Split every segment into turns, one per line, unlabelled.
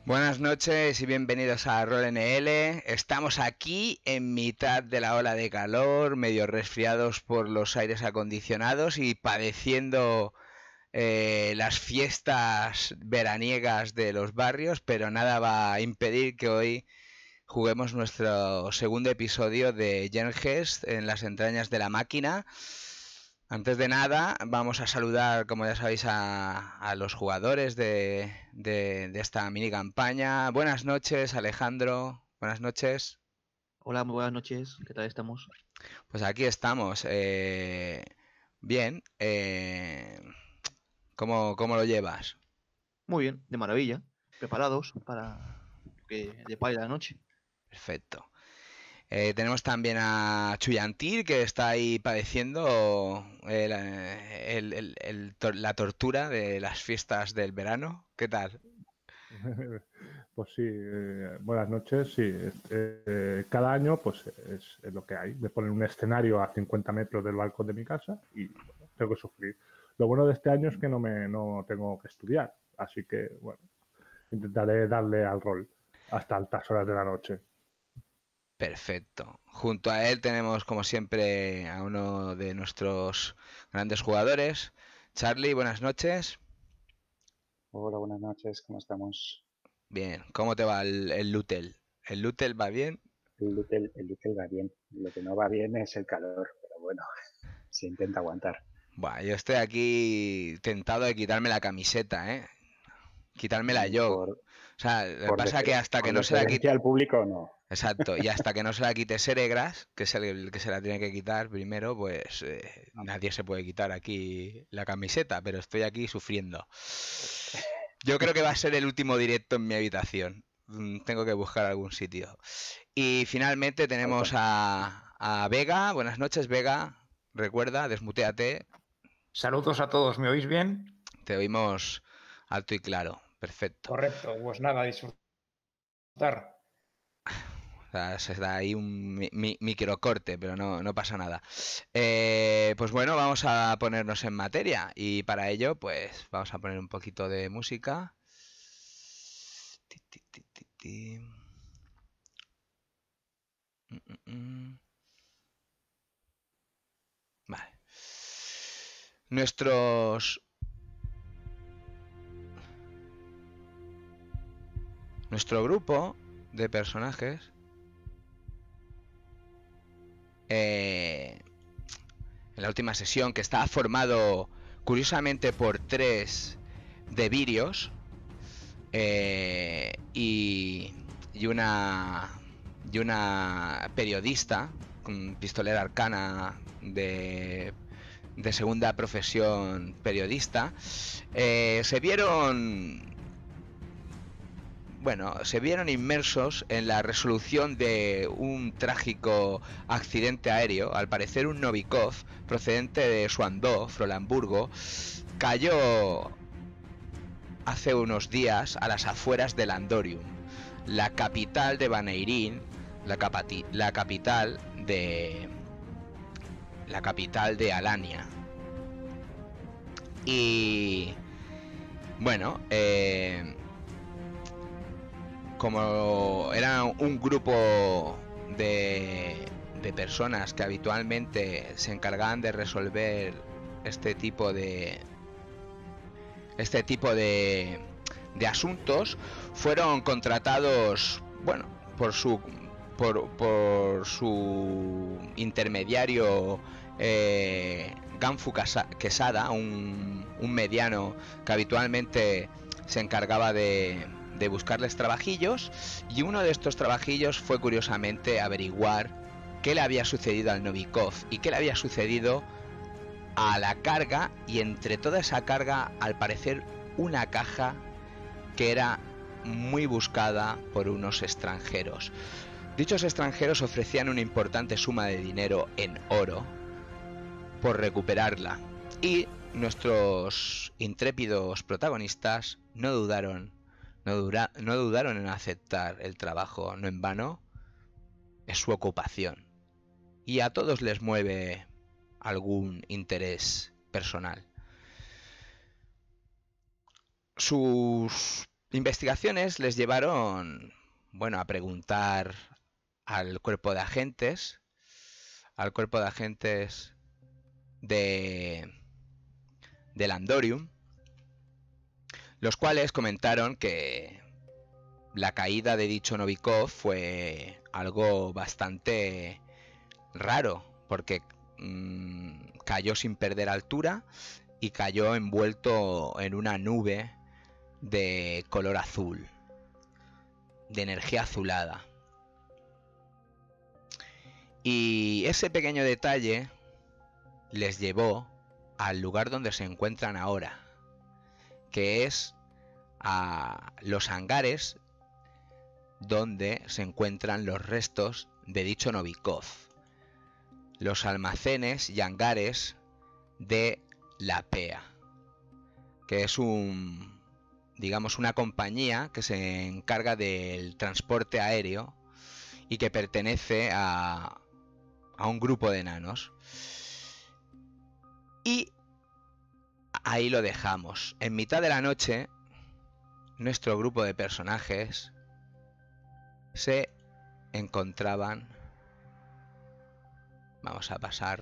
Buenas noches y bienvenidos a Rol NL. Estamos aquí en mitad de la ola de calor, medio resfriados por los aires acondicionados y padeciendo las fiestas veraniegas de los barrios, pero nada va a impedir que hoy juguemos nuestro segundo episodio de Genghis en las entrañas de la máquina. Antes de nada, vamos a saludar, como ya sabéis, a los jugadores de esta mini campaña. Buenas noches, Alejandro. Buenas noches.
Hola, muy buenas noches. ¿Qué tal estamos?
Pues aquí estamos. Bien. ¿Cómo lo llevas?
Muy bien, de maravilla. Preparados para lo que depare la noche.
Perfecto. Tenemos también a Chuyantir, que está ahí padeciendo la tortura de las fiestas del verano. ¿Qué tal?
Pues sí, buenas noches. Sí, cada año pues es lo que hay. Me ponen un escenario a 50 metros del balcón de mi casa y bueno, tengo que sufrir. Lo bueno de este año es que no tengo que estudiar, así que bueno, intentaré darle al rol hasta altas horas de la noche.
Perfecto. Junto a él tenemos, como siempre, a uno de nuestros grandes jugadores. Charlie, buenas noches.
Hola, buenas noches, ¿cómo estamos?
Bien, ¿cómo te va el Lutel? ¿El Lutel va bien?
El Lutel va bien, lo que no va bien es el calor, pero bueno, se intenta aguantar.
Buah, yo estoy aquí tentado de quitarme la camiseta, ¿eh? Quitármela yo. O
Por,
sea, lo que
por,
pasa es que
defer-
hasta que
por
no se la quite...
deferencia al público, no.
Exacto, y hasta que no se la quite Seregras, que es el que se la tiene que quitar primero, pues nadie se puede quitar aquí la camiseta, pero estoy aquí sufriendo. Yo creo que va a ser el último directo en mi habitación. Tengo que buscar algún sitio. Y finalmente tenemos a Vega. Buenas noches, Vega. Recuerda, desmuteate.
Saludos a todos, ¿me oís bien?
Te oímos alto y claro. Perfecto.
Correcto, pues nada, disfrutar.
O sea, se da ahí un microcorte, pero no pasa nada. Pues bueno, vamos a ponernos en materia. Y para ello, pues vamos a poner un poquito de música. Ti, ti, ti, ti, ti. Vale. Nuestro grupo de personajes en la última sesión, que estaba formado curiosamente por 3 devirios y una periodista, pistolera arcana de segunda profesión periodista, se vieron inmersos en la resolución de un trágico accidente aéreo. Al parecer, un Novikov procedente de Suandó, Frolamburgo, cayó hace unos días a las afueras de Landorium, la capital de Baneirín, la capital de Alania. Y bueno, como era un grupo de personas que habitualmente se encargaban de resolver este tipo de asuntos, fueron contratados, bueno, por su intermediario, Ganfu Quesada, un mediano que habitualmente se encargaba de buscarles trabajillos, y uno de estos trabajillos fue curiosamente averiguar qué le había sucedido al Novikov y qué le había sucedido a la carga, y entre toda esa carga, al parecer, una caja que era muy buscada por unos extranjeros. Dichos extranjeros ofrecían una importante suma de dinero en oro por recuperarla, y nuestros intrépidos protagonistas no dudaron en aceptar el trabajo. No en vano, es su ocupación, y a todos les mueve algún interés personal. Sus investigaciones les llevaron, bueno, a preguntar al cuerpo de agentes, de Landorium, los cuales comentaron que la caída de dicho Novikov fue algo bastante raro, porque cayó sin perder altura y cayó envuelto en una nube de color azul, de energía azulada. Y ese pequeño detalle les llevó al lugar donde se encuentran ahora, que es a los hangares donde se encuentran los restos de dicho Novikov, los almacenes y hangares de la PEA, que es una compañía que se encarga del transporte aéreo y que pertenece a un grupo de enanos. Y ahí lo dejamos. En mitad de la noche, nuestro grupo de personajes se encontraban... Vamos a pasar...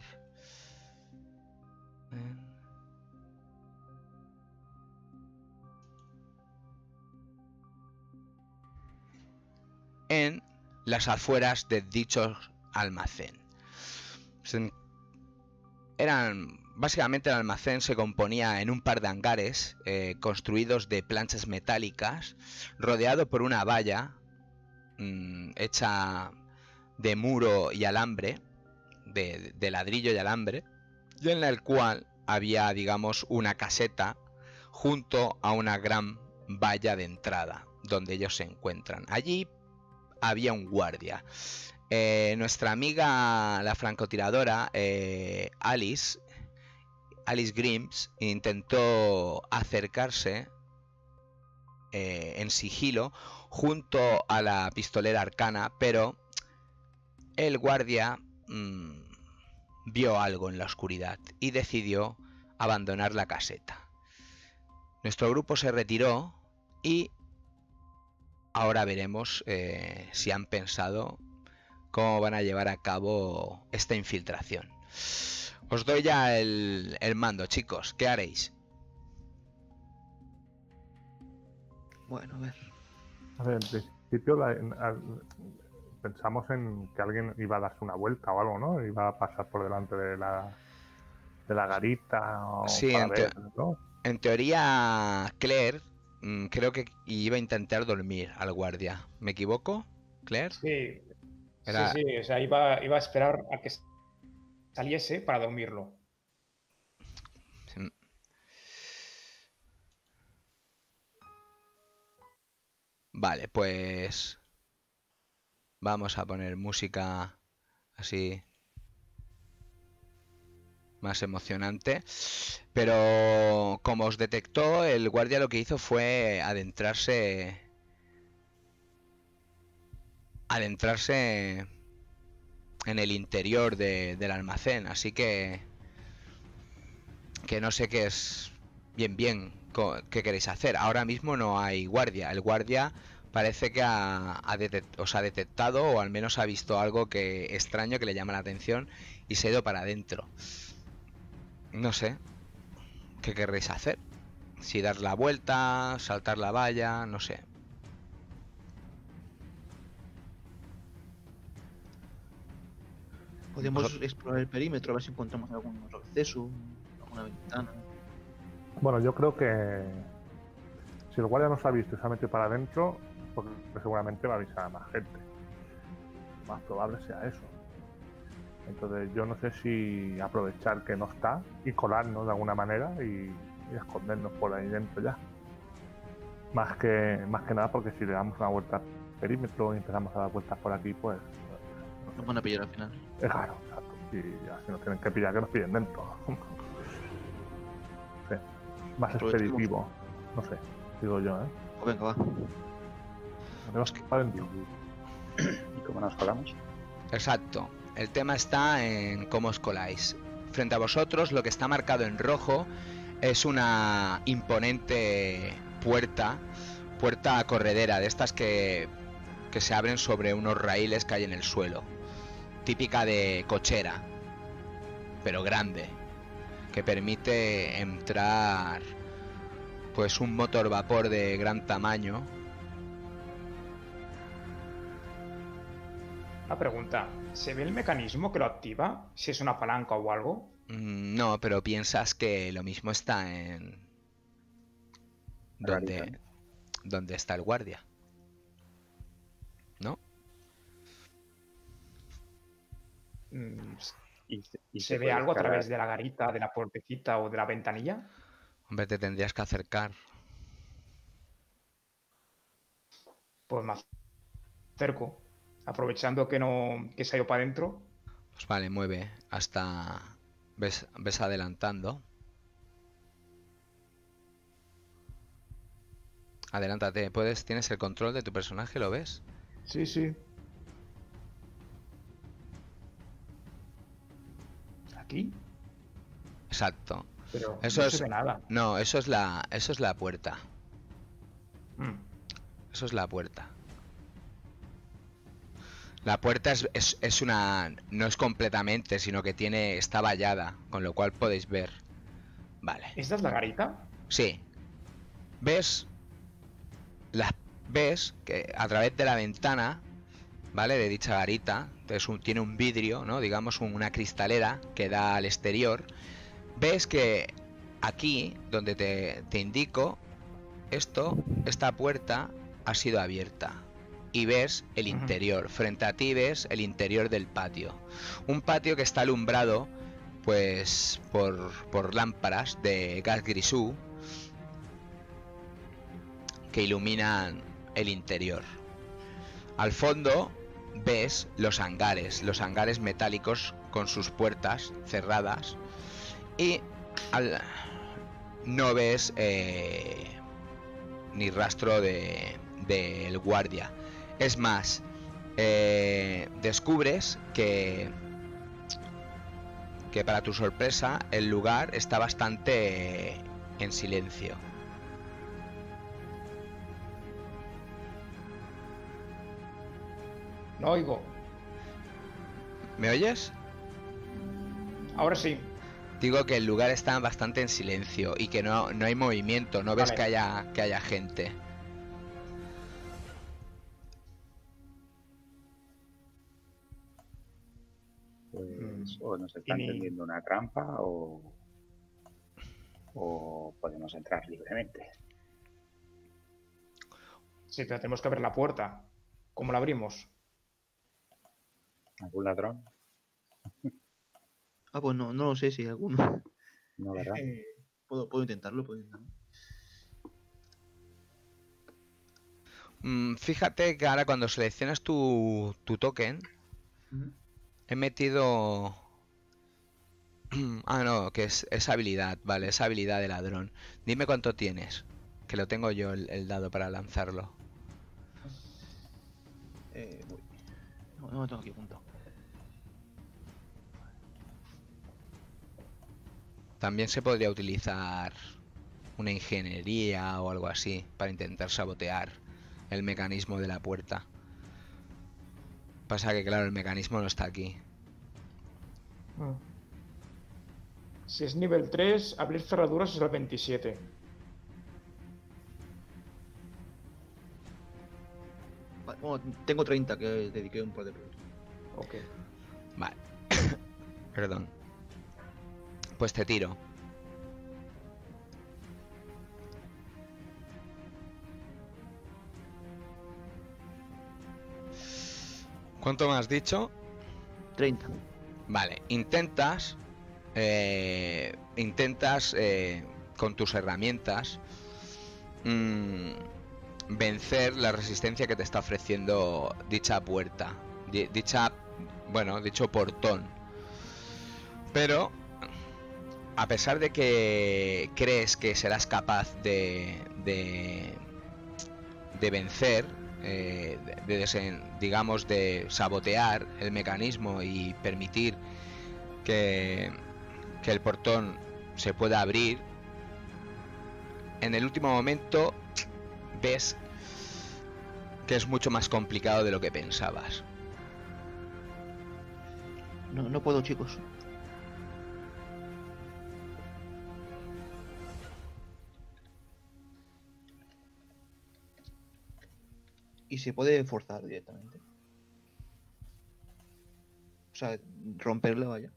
en las afueras de dicho almacén. Básicamente el almacén se componía en un par de hangares construidos de planchas metálicas, rodeado por una valla hecha de muro y alambre, de ladrillo y alambre, y en el cual había, digamos, una caseta junto a una gran valla de entrada donde ellos se encuentran. Allí había un guardia. Nuestra amiga la francotiradora Alice Grimes intentó acercarse en sigilo junto a la pistolera arcana, pero el guardia vio algo en la oscuridad y decidió abandonar la caseta. Nuestro grupo se retiró y ahora veremos si han pensado cómo van a llevar a cabo esta infiltración. Os doy ya el mando, chicos. ¿Qué haréis?
Bueno, a ver.
A ver, en principio pensamos en que alguien iba a darse una vuelta o algo, ¿no? Iba a pasar por delante de la garita o
Sí,
para ver, ¿no?
en teoría Claire creo que iba a intentar dormir al guardia. ¿Me equivoco, Claire?
Sí,
Era-
sí, o sea, iba a esperar a que saliese para dormirlo.
Vale, pues vamos a poner música así más emocionante. Pero como os detectó, el guardia lo que hizo fue adentrarse en el interior del almacén, así que no sé qué es bien qué queréis hacer. Ahora mismo no hay guardia. El guardia parece que os ha detectado, o al menos ha visto algo extraño que le llama la atención y se ha ido para adentro. No sé qué querréis hacer. Si dar la vuelta, saltar la valla, no sé.
Podemos explorar el perímetro, a ver si encontramos algún otro acceso, alguna ventana.
Bueno, yo creo que si el guardia nos ha visto y se ha metido para adentro, porque seguramente va a avisar a más gente. Lo más probable sea eso. Entonces yo no sé si aprovechar que no está y colarnos de alguna manera y escondernos por ahí dentro ya. Más que nada porque si le damos una vuelta al perímetro y empezamos a dar vueltas por aquí, pues
Nos van a pillar al final.
es raro, exacto. Y así nos tienen que pillar, que nos pillen dentro. Sí. Más expeditivo. No sé, digo yo, ¿eh?
Pues venga, va.
Tenemos que ir para adentro.
¿Y cómo nos colamos?
Exacto. El tema está en cómo os coláis. Frente a vosotros, lo que está marcado en rojo es una imponente puerta puerta corredera, de estas que se abren sobre unos raíles que hay en el suelo. Típica de cochera, pero grande, que permite entrar pues un motor vapor de gran tamaño.
Una pregunta, ¿se ve el mecanismo que lo activa? Si es una palanca o algo.
No, pero piensas que lo mismo está en donde está el guardia, ¿no?
¿Y
¿Se ve
puede
algo a
escalar?
través de la garita, de la puertecita o de la ventanilla?
Hombre, te tendrías que acercar.
Pues me acerco, aprovechando que se ha ido para adentro.
Pues vale, mueve hasta... ves adelantando. Adelántate, tienes el control de tu personaje, ¿lo ves?
Sí, sí. ¿Aquí?
Exacto.
Pero
Eso
no
es...
se ve nada.
No, eso es la puerta.
Mm.
Eso es la puerta. La puerta es una... no es completamente, sino que está vallada, con lo cual podéis ver. Vale.
¿Esta es la garita?
Sí. ¿Ves? Ves que a través de la ventana, ¿vale? De dicha garita, tiene un vidrio, ¿no? Digamos una cristalera que da al exterior. Ves que aquí, donde te indico, esta puerta ha sido abierta. Y ves el interior. Frente a ti ves el interior del patio. Un patio que está alumbrado, pues, por lámparas de gas grisú que iluminan el interior. Al fondo ves los hangares metálicos con sus puertas cerradas y no ves ni rastro del guardia. Es más, descubres que para tu sorpresa el lugar está bastante en silencio.
No oigo.
¿Me oyes?
Ahora sí.
Digo que el lugar está bastante en silencio y que no hay movimiento, no ves
Vale.
que haya gente.
Pues o nos están
Y-
tendiendo una trampa o podemos entrar libremente.
Sí, pero tenemos que abrir la puerta. ¿Cómo la abrimos?
¿Algún ladrón?
Ah, pues no lo sé si hay alguno.
No, ¿verdad?
Puedo intentarlo.
Fíjate que ahora cuando seleccionas tu token, he metido... Ah, no, que es habilidad, vale, es habilidad de ladrón. Dime cuánto tienes, que lo tengo yo el dado para lanzarlo.
Voy. No lo tengo aquí apuntado.
También se podría utilizar una ingeniería o algo así para intentar sabotear el mecanismo de la puerta. Pasa que claro, el mecanismo no está aquí.
Si es nivel 3, abrir cerraduras es el 27.
Vale, bueno, tengo 30 que dediqué un par de puntos.
Ok.
Vale. Perdón. Pues te tiro. ¿Cuánto me has dicho?
30.
Vale, intentas con tus herramientas vencer la resistencia que te está ofreciendo dicha puerta, dicho portón. Pero a pesar de que crees que serás capaz de vencer, digamos, de sabotear el mecanismo y permitir que el portón se pueda abrir, en el último momento ves que es mucho más complicado de lo que pensabas.
No puedo, chicos. Y se puede forzar directamente. O sea, romperlo, vaya.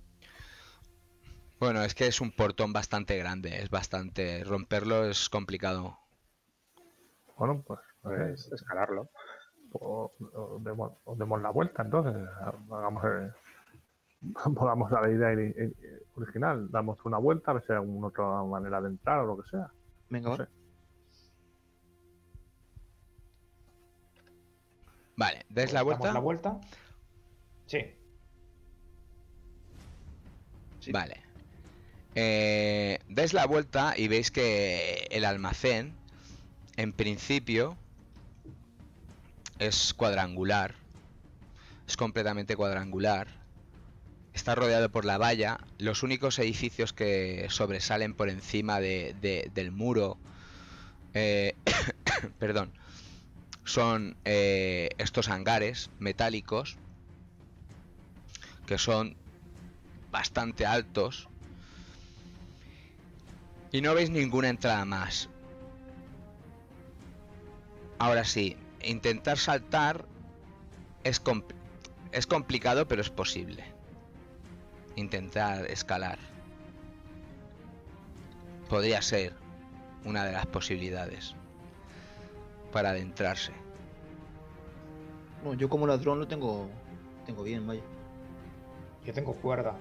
Bueno, es que es un portón bastante grande, es bastante... Romperlo es complicado.
Bueno, pues
Pues escalarlo.
o demos la vuelta, entonces. Hagamos, podamos la idea original. Damos una vuelta, a ver si hay alguna otra manera de entrar o lo que sea.
Venga,
No
va.
sé.
Vale, ¿des
Pues
la
damos
vuelta?
la vuelta. Sí.
Sí.
Vale. Des la vuelta y veis que el almacén, en principio, es cuadrangular. Es completamente cuadrangular. Está rodeado por la valla. Los únicos edificios que sobresalen por encima del muro, perdón, son estos hangares metálicos, que son bastante altos. Y no veis ninguna entrada más. Ahora sí, intentar saltar es complicado, pero es posible. Intentar escalar podría ser una de las posibilidades para adentrarse.
Bueno, yo como ladrón lo tengo bien, vaya.
Yo tengo cuerda.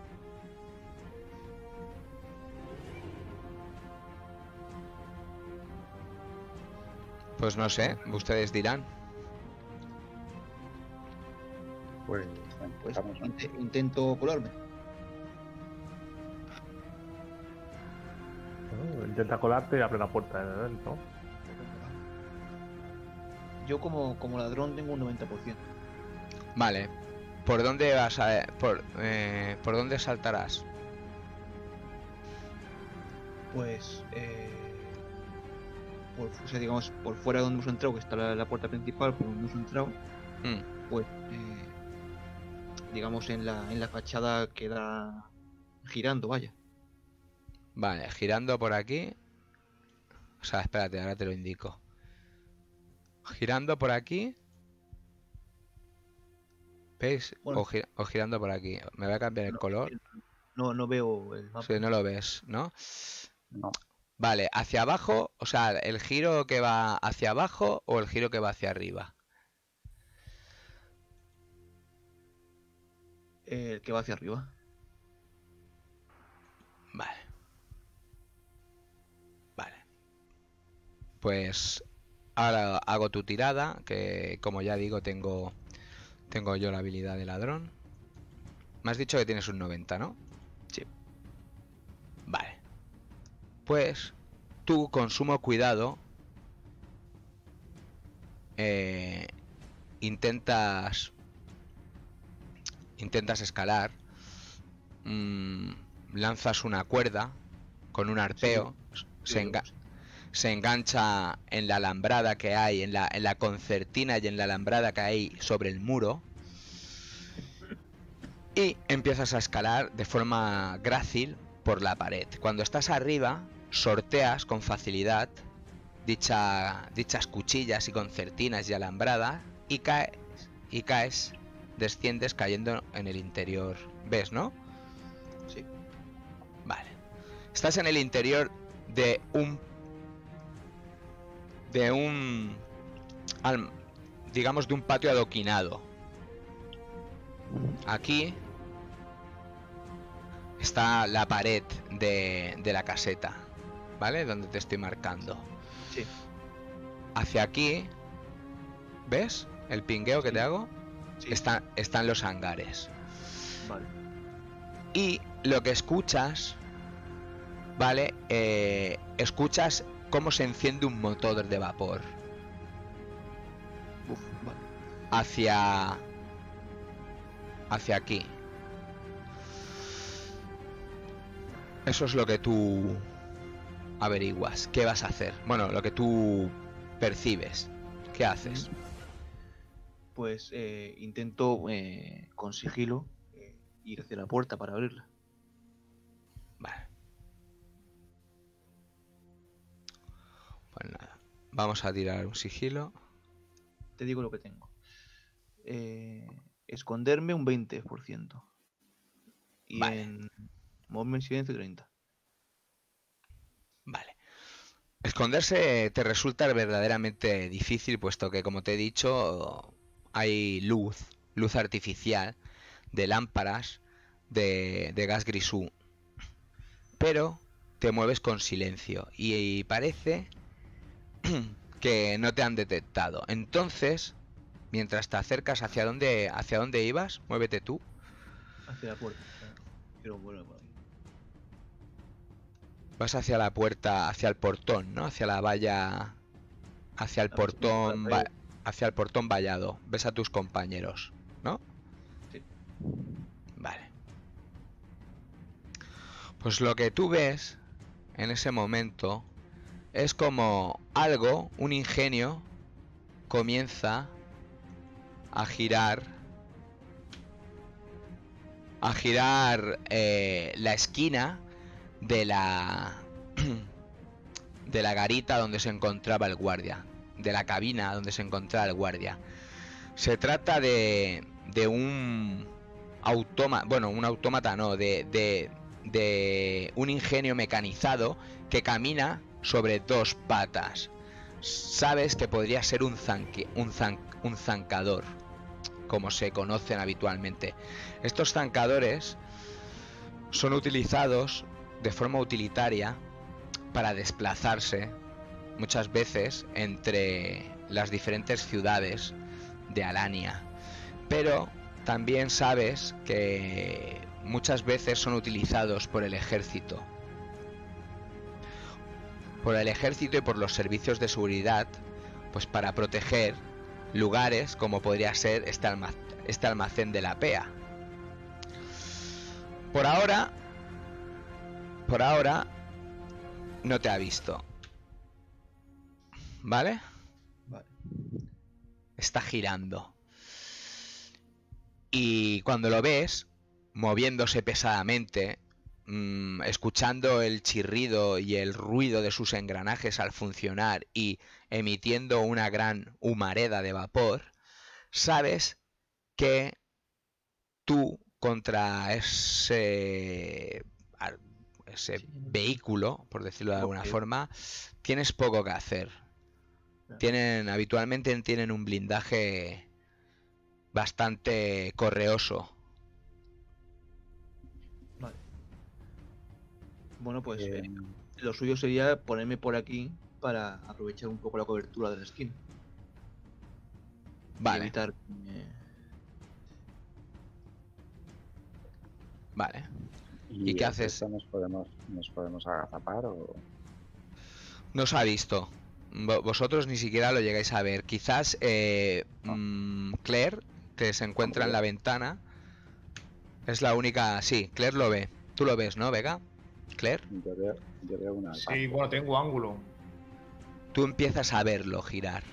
Pues no sé, ustedes dirán.
Pues
Pues
empezamos, ¿no?
intento colarme.
Bueno, intenta colarte y abre la puerta de dentro.
Yo como ladrón tengo un 90%.
Vale. ¿Por dónde vas a... por dónde saltarás?
Pues o sea, digamos, por fuera de donde hemos entrado, que está la puerta principal, por donde hemos entrado, pues digamos en la fachada queda girando, vaya.
Vale, girando por aquí. O sea, espérate, ahora te lo indico. Girando por aquí. ¿Veis?
Bueno.
O girando por aquí. Me voy a cambiar el color.
No veo el mapa.
Si no lo ves, ¿no?
No.
Vale, hacia abajo, o sea, el giro que va hacia abajo o el giro que va hacia arriba.
El que va hacia arriba.
Vale. Vale. Pues ahora hago tu tirada, que como ya digo, tengo yo la habilidad de ladrón. Me has dicho que tienes un 90, ¿no?
Sí.
Vale. Pues tú, con sumo cuidado, intentas escalar. Lanzas una cuerda con un arpeo. Se engancha en la alambrada que hay, en la concertina y en la alambrada que hay sobre el muro. Y empiezas a escalar de forma grácil por la pared. Cuando estás arriba, sorteas con facilidad dichas cuchillas y concertinas y alambrada y caes, desciendes cayendo en el interior. ¿Ves, no?
Sí.
Vale. Estás en el interior de un digamos, de un patio adoquinado. Aquí está la pared de la caseta, ¿vale? Donde te estoy marcando.
Sí.
Hacia aquí, ¿ves? El pingueo que te hago.
Sí.
Están los hangares.
Vale.
Y lo que escuchas, ¿vale? Escuchas cómo se enciende un motor de vapor
Uf, vale.
hacia aquí. Eso es lo que tú averiguas. ¿Qué vas a hacer? Bueno, lo que tú percibes. ¿Qué haces?
Pues intento con sigilo ir hacia la puerta para abrirla.
Vale. Pues nada, vamos a tirar un sigilo.
Te digo lo que tengo. Esconderme un 20%. Y
Vale.
en moverme en silencio 30.
Vale. Esconderse te resulta verdaderamente difícil, puesto que, como te he dicho, hay luz artificial de lámparas de gas grisú. Pero te mueves con silencio y parece que no te han detectado. Entonces, mientras te acercas hacia dónde ibas, muévete tú.
Hacia la puerta. Quiero volver por ahí.
Vas hacia la puerta, hacia el portón, ¿no? Hacia la valla, hacia el portón, hacia el portón vallado. Ves a tus compañeros, ¿no?
Sí.
Vale. Pues lo que tú ves en ese momento es como un ingenio, comienza a girar la esquina de la garita donde se encontraba el guardia, de la cabina donde se encontraba el guardia. Se trata de un autómata, bueno, un autómata no, de un ingenio mecanizado que camina sobre dos patas. Sabes que podría ser un zancador, como se conocen habitualmente. Estos zancadores son utilizados de forma utilitaria para desplazarse muchas veces entre las diferentes ciudades de Alania, pero también sabes que muchas veces son utilizados por el ejército y por los servicios de seguridad, pues para proteger lugares como podría ser este almacén de la PEA. Por ahora no te ha visto. ¿Vale?
Vale.
Está girando. Y cuando lo ves, moviéndose pesadamente, escuchando el chirrido y el ruido de sus engranajes al funcionar y emitiendo una gran humareda de vapor, sabes que tú contra ese vehículo, por decirlo de alguna forma, tienes poco que hacer. Habitualmente tienen un blindaje bastante correoso.
Vale. Bueno, pues lo suyo sería ponerme por aquí para aprovechar un poco la cobertura de la esquina.
Vale.
Y evitar...
Vale. ¿Y qué haces?
¿Nos podemos agazapar o...?
No os ha visto. Vosotros ni siquiera lo llegáis a ver. Quizás Claire, que se encuentra en la ventana, es la única... Sí, Claire lo ve. Tú lo ves, ¿no, Vega? ¿Claire?
Yo veo una...
Sí, bueno, tengo ángulo.
Tú empiezas a verlo girar.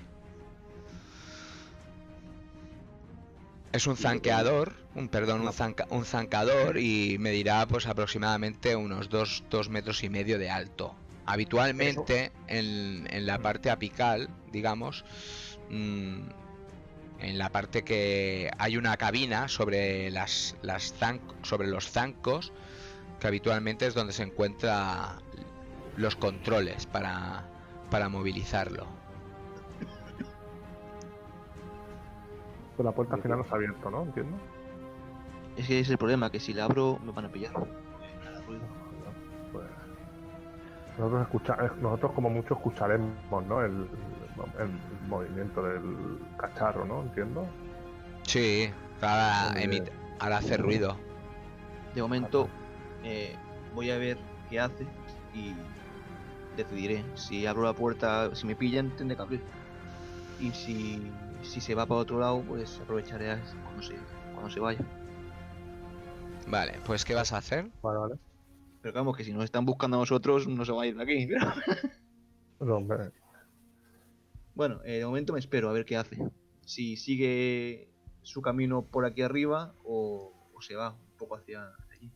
Es un zanqueador, un zancador, y medirá pues aproximadamente unos 2 metros y medio de alto. Habitualmente en la parte apical, digamos, en la parte que hay una cabina sobre sobre los zancos, que habitualmente es donde se encuentran los controles para movilizarlo.
Pues la puerta al final no está abierta, ¿no? Entiendo.
Es que es el problema, que si la abro me van a pillar.
Pues nosotros como mucho escucharemos, ¿no? El movimiento del cacharro, ¿no? Entiendo.
Sí, ahora hace ruido.
De momento voy a ver qué hace y decidiré. Si abro la puerta, si me pillan tendré que abrir. Y si se va para otro lado, pues aprovecharé cuando se vaya.
Vale, pues ¿qué vas a hacer?
Vale.
Pero vamos, que si nos están buscando a nosotros, no se va a ir de aquí.
No, hombre.
Bueno, de momento me espero a ver qué hace. Si sigue su camino por aquí arriba o se va un poco hacia allí.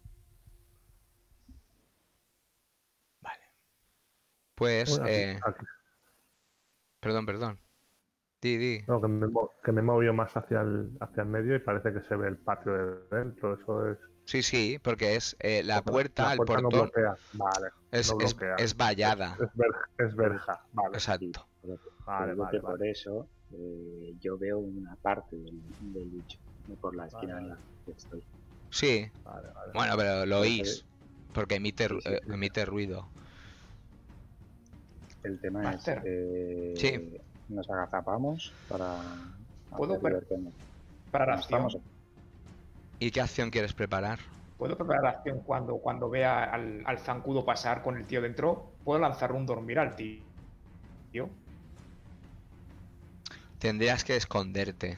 Vale. Pues,
Bueno, aquí.
perdón. Di.
No, que me he movido más hacia el medio y parece que se ve el patio de dentro. Eso es.
Sí, porque es la
Porque
puerta,
la
el
puerta no
portón,
bloquea. Vale, no bloquea.
es vallada.
Es verja. Vale.
Exacto.
Vale,
Creo que
vale,
por
vale.
eso yo veo una parte del bicho, no por la esquina
Vale,
en la que estoy.
Sí.
Vale.
Bueno, pero lo oís. Porque emite,
Sí, sí.
emite ruido.
El tema
Master.
es,
Sí.
nos agazapamos para
¿Puedo
hacer ver que no
preparar
estamos.
acción?
¿Y qué acción quieres preparar?
¿Puedo preparar acción cuando vea al zancudo pasar con el tío dentro? ¿Puedo lanzar un dormir al tío?
Tendrías que esconderte.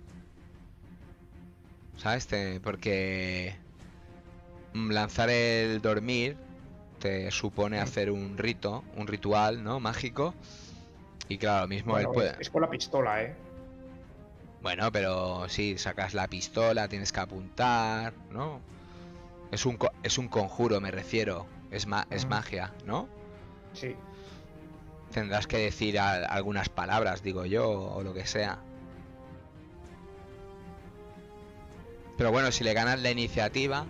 ¿Sabes? Porque lanzar el dormir te supone hacer un ritual, ¿no? Mágico. Y claro, lo mismo él
Bueno,
puede...
es con la pistola, ¿eh?
Bueno, pero sí, sacas la pistola, tienes que apuntar, ¿no? Es un conjuro, me refiero. Es magia, ¿no?
Sí.
Tendrás que decir algunas palabras, digo yo, o lo que sea. Pero bueno, si le ganas la iniciativa...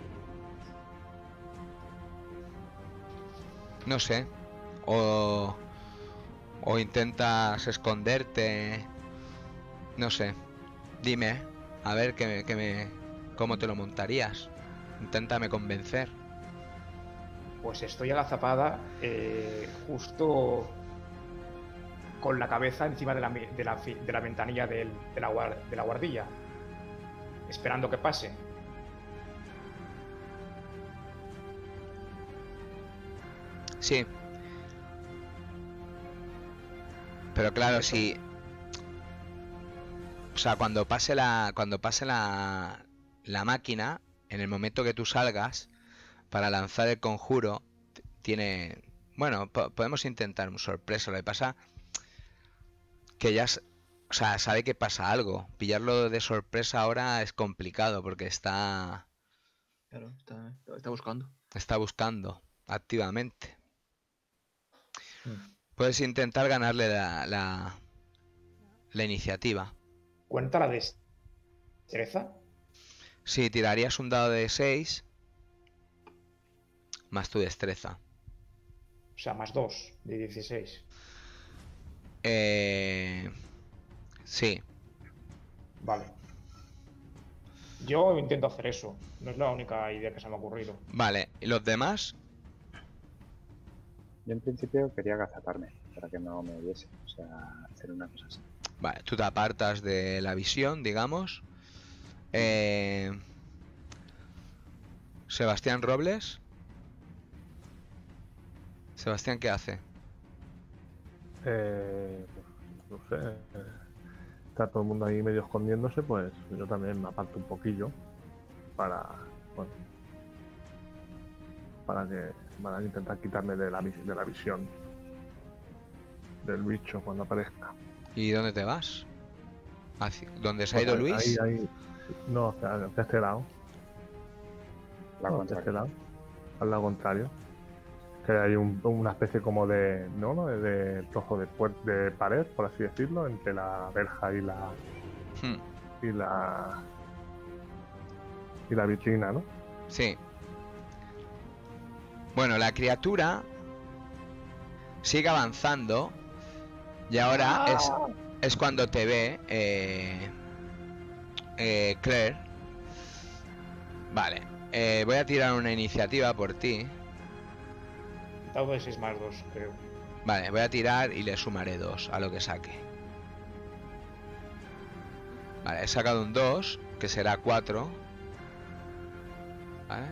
No sé. O intentas esconderte. No sé. Dime, a ver cómo te lo montarías. Inténtame convencer.
Pues estoy agazapada justo con la cabeza encima de la ventanilla de la guardilla, esperando que pase.
Sí. Pero claro, si... O sea, cuando pase la máquina, en el momento que tú salgas para lanzar el conjuro, tiene... Bueno, podemos intentar un sorpresa. Lo que pasa que ya... O sea, sabe que pasa algo. Pillarlo de sorpresa ahora es complicado porque está
Claro, está buscando.
buscando activamente. Puedes intentar ganarle la iniciativa.
¿Cuenta la destreza?
Sí, tirarías un dado de 6 más tu destreza.
O sea, más 2 de 16.
Sí.
Vale. Yo intento hacer eso. No es la única idea que se me ha ocurrido.
Vale, ¿y los demás?
Yo en principio quería agazaparme para que no me viese, o sea, hacer una cosa así.
Vale, tú te apartas de la visión, digamos. Sebastián Robles. Sebastián, ¿qué hace?
No sé. Está todo el mundo ahí medio escondiéndose, pues yo también me aparto un poquillo para, bueno, para intentar quitarme de la visión del bicho cuando aparezca.
¿Y dónde te vas? ¿Dónde se ha ido Luis?
Ahí, no, hacia este lado. Hacia este lado, al lado contrario. Que hay una especie como de, ¿no? De trozo de pared, por así decirlo, entre la verja y la vitrina, ¿no?
Sí. Bueno, la criatura sigue avanzando y ahora es cuando te ve Claire. Vale, voy a tirar una iniciativa por ti.
Dado de 6 más 2, creo.
Vale, voy a tirar y le sumaré 2 a lo que saque. Vale, he sacado un 2, que será 4. Vale.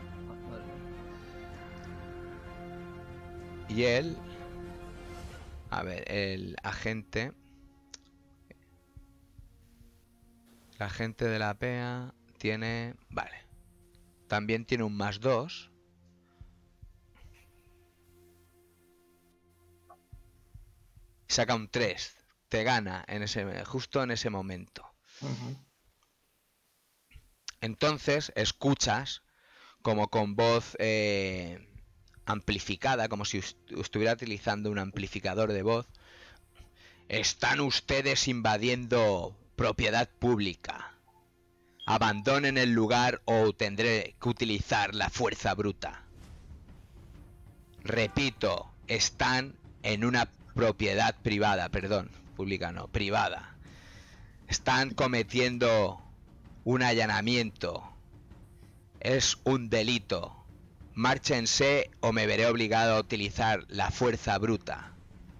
Y él... A ver, el agente... El agente de la PEA tiene... Vale. También tiene un más 2. Saca un 3. te gana justo en ese momento.
Ujú.
Entonces escuchas como con voz amplificada, como si estuviera utilizando un amplificador de voz. Están ustedes invadiendo propiedad pública. Abandonen el lugar o tendré que utilizar la fuerza bruta. Repito, están en una propiedad privada, perdón, pública no, privada. Están cometiendo un allanamiento. Es un delito. Márchense o me veré obligado a utilizar la fuerza bruta.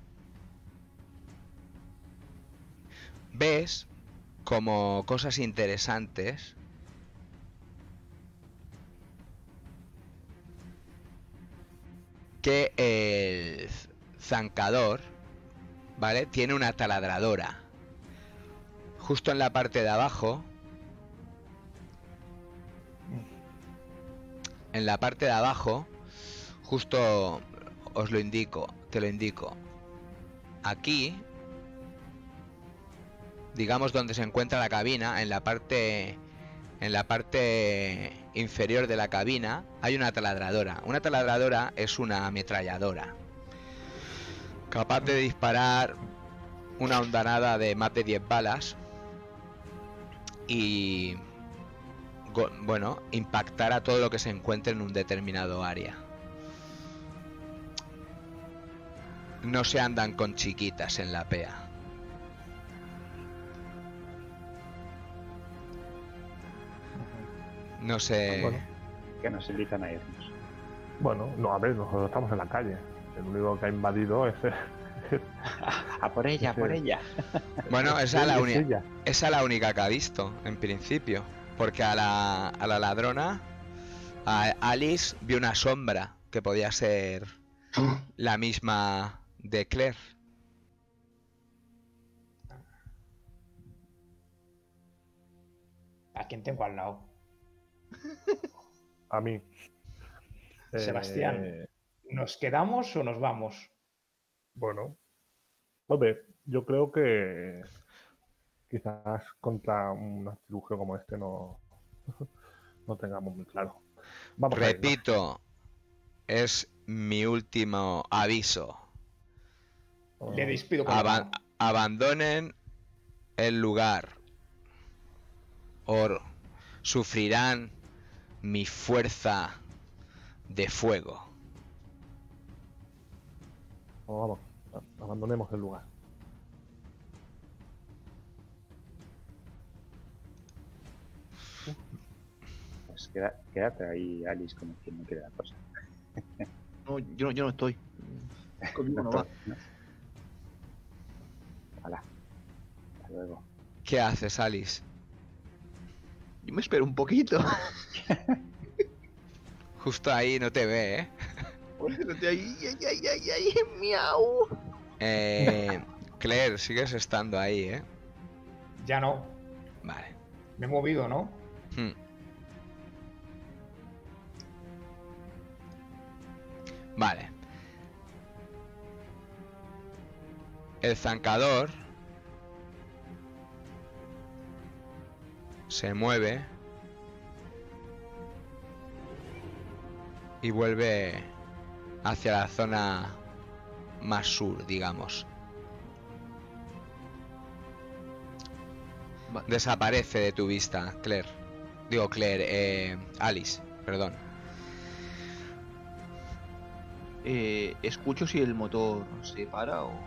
¿Ves? Como cosas interesantes. Que el zancador, ¿vale? Tiene una taladradora. Justo en la parte de abajo. En la parte de abajo, justo os lo indico, te lo indico. Aquí, digamos donde se encuentra la cabina, en la parte inferior de la cabina hay una taladradora. Una taladradora es una ametralladora capaz de disparar una hondanada de más de 10 balas y bueno, impactar a todo lo que se encuentre en un determinado área. No se andan con chiquitas en la PEA. No sé.
Bueno.
Que nos invitan a irnos.
Bueno, no, a ver, nosotros estamos en la calle. El único que ha invadido es...
A por ella, a por ella.
Bueno, esa es
ella.
la única que ha visto, en principio. Porque a la ladrona, a Alice, vio una sombra que podía ser la misma de Claire.
¿A quién tengo al lado?
A mí.
Sebastián. ¿Nos quedamos o nos vamos?
Bueno. Hombre, yo creo que quizás contra un artilugio como este no tengamos muy claro. Vamos a irnos.
Repito, es mi último aviso.
Le despido con la mano.
Abandonen el lugar o sufrirán mi fuerza de fuego.
Vamos, abandonemos el lugar.
Pues quédate ahí, Alice, como quien no quiere la cosa.
No, yo no estoy. Conmigo no va.
¿No? Hala. Hasta luego.
¿Qué haces, Alice?
Yo me espero un poquito.
Justo ahí no te ve, ¿eh?
Ay, miau.
Claire, sigues estando ahí, ¿eh?
Ya no.
Vale.
Me he movido, ¿no?
Hmm. Vale. El zancador se mueve y vuelve hacia la zona más sur, digamos. Desaparece de tu vista, Claire. Digo, Claire, Alice, perdón.
Escucho si el motor se para o...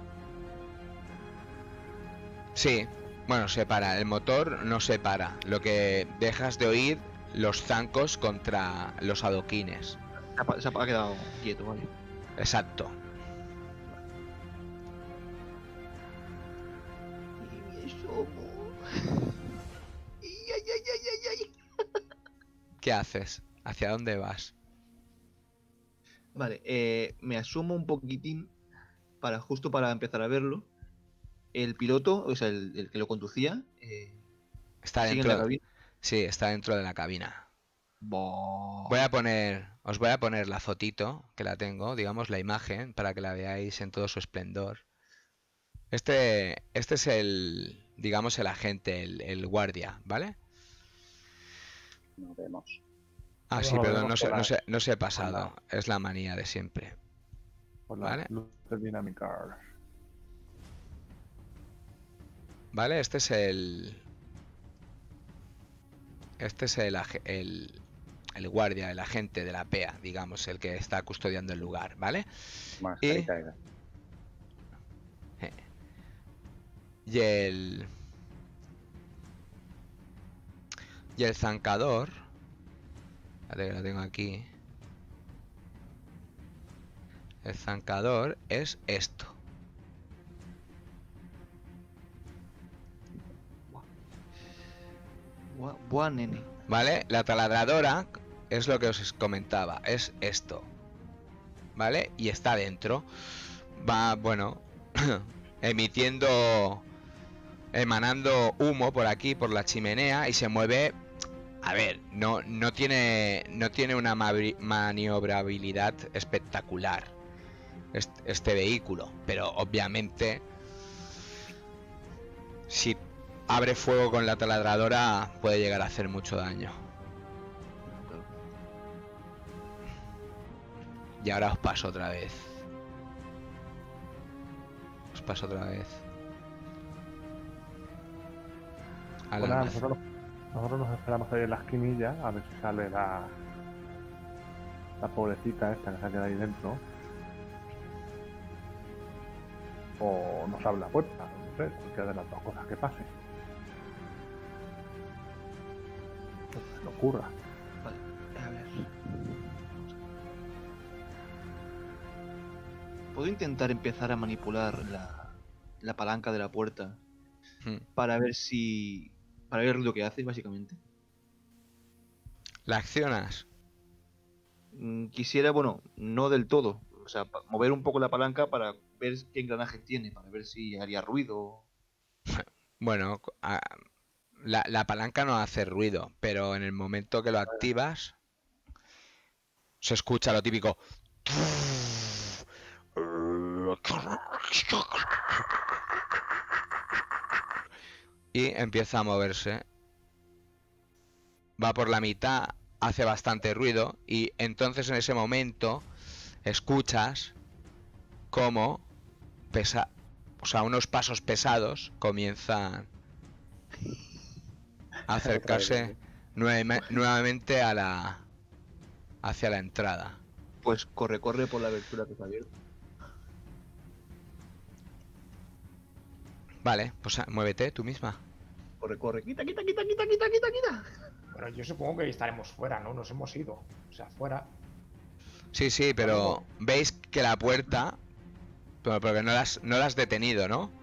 Sí, bueno, se para. El motor no se para. Lo que dejas de oír, los zancos contra los adoquines.
Se ha quedado quieto, vale.
Exacto.
Y mi asomo. Ay.
¿Qué haces? ¿Hacia dónde vas?
Vale, me asomo un poquitín justo para empezar a verlo. El piloto, o sea, el que lo conducía,
Está
sigue en
dentro.
la cabina.
Sí, está dentro de la cabina.
Bo-
Os voy a poner la fotito que la tengo, digamos la imagen, para que la veáis en todo su esplendor. Este es el, digamos, el agente, el guardia, ¿vale?
No vemos.
Ah,
Nos
sí, perdón,
movemos por
no se he pasado. Es la manía de siempre.
por
Vale.
las luces dinámicas.
¿Vale? Este es el... Este es el guardia, el agente de la PEA, digamos, el que está custodiando el lugar, ¿vale?
Mascarita de gas.
Y el... Y el zancador... Espérate que lo tengo aquí. El zancador es esto.
Buah, nene.
¿Vale? La taladradora es lo que os comentaba, es esto. ¿Vale? Y está dentro. Va, bueno, emitiendo, emanando humo por aquí, por la chimenea, y se mueve. A ver, no tiene una maniobrabilidad espectacular este vehículo, pero obviamente si abre fuego con la taladradora puede llegar a hacer mucho daño. Y ahora os paso otra vez. Os paso otra vez. Al
Pues nada,
almacén.
nosotros nos esperamos ahí en la esquinilla a ver si sale la pobrecita esta que se ha quedado ahí dentro. O nos abre la puerta, no sé, cualquiera de las dos cosas que pase. Lo que se le ocurra.
Vale, a ver. ¿Puedo intentar empezar a manipular la palanca de la puerta para ver si... para ver el ruido que hace, básicamente?
¿La accionas?
Quisiera, bueno, no del todo. O sea, mover un poco la palanca para ver qué engranaje tiene, para ver si haría ruido.
Bueno, la palanca no hace ruido, pero en el momento que lo activas se escucha lo típico. Y empieza a moverse. Va por la mitad, hace bastante ruido y entonces en ese momento escuchas cómo unos pasos pesados comienzan a acercarse nuevamente hacia la entrada.
Pues corre por la abertura que se ha abierto.
Vale, pues muévete tú misma.
Corre. Quita.
Bueno, yo supongo que estaremos fuera, ¿no? Nos hemos ido. O sea, fuera.
Sí, pero veis que la puerta... Porque no la has detenido, ¿no?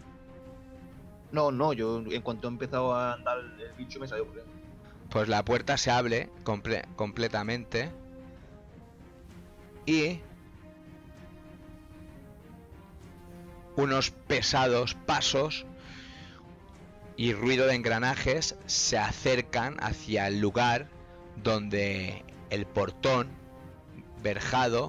No, yo en cuanto he empezado a andar el bicho me salió por dentro.
Pues la puerta se abre completamente y unos pesados pasos y ruido de engranajes se acercan hacia el lugar donde el portón verjado